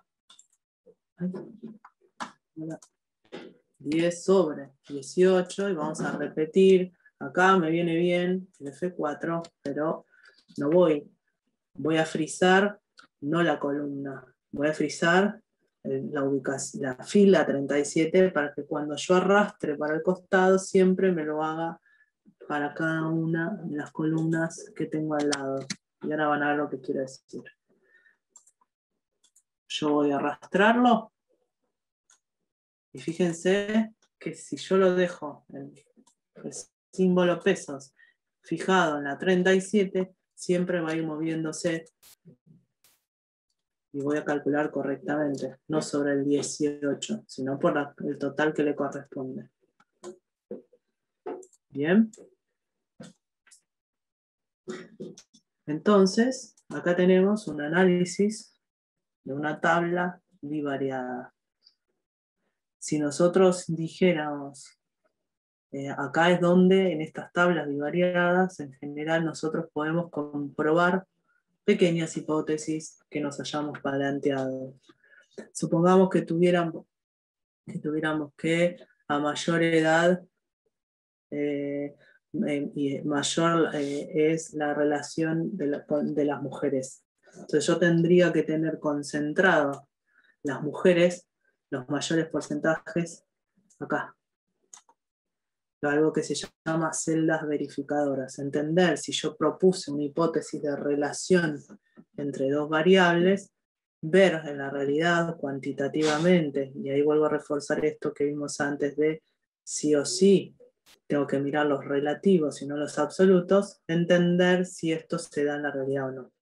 diez sobre dieciocho, y vamos a repetir. Acá me viene bien el F cuatro, pero no voy. Voy a frizar, no la columna. Voy a frizar la ubicación, la fila treinta y siete, para que cuando yo arrastre para el costado, siempre me lo haga para cada una de las columnas que tengo al lado. Y ahora van a ver lo que quiero decir. Yo voy a arrastrarlo. Y fíjense que si yo lo dejo, el, el símbolo pesos fijado en la treinta y siete, siempre va a ir moviéndose. Y voy a calcular correctamente, no sobre el dieciocho, sino por la, el total que le corresponde. Bien. Entonces, acá tenemos un análisis de una tabla bivariada. Si nosotros dijéramos, eh, acá es donde en estas tablas bivariadas, en general nosotros podemos comprobar pequeñas hipótesis que nos hayamos planteado. Supongamos que tuviéramos que, tuviéramos que a mayor edad eh, eh, y mayor eh, es la relación de, la, de las mujeres. Entonces yo tendría que tener concentrado las mujeres, los mayores porcentajes, acá. Algo que se llama celdas verificadoras. Entender si yo propuse una hipótesis de relación entre dos variables, ver en la realidad cuantitativamente, y ahí vuelvo a reforzar esto que vimos antes de sí o sí, tengo que mirar los relativos y no los absolutos, entender si esto se da en la realidad o no.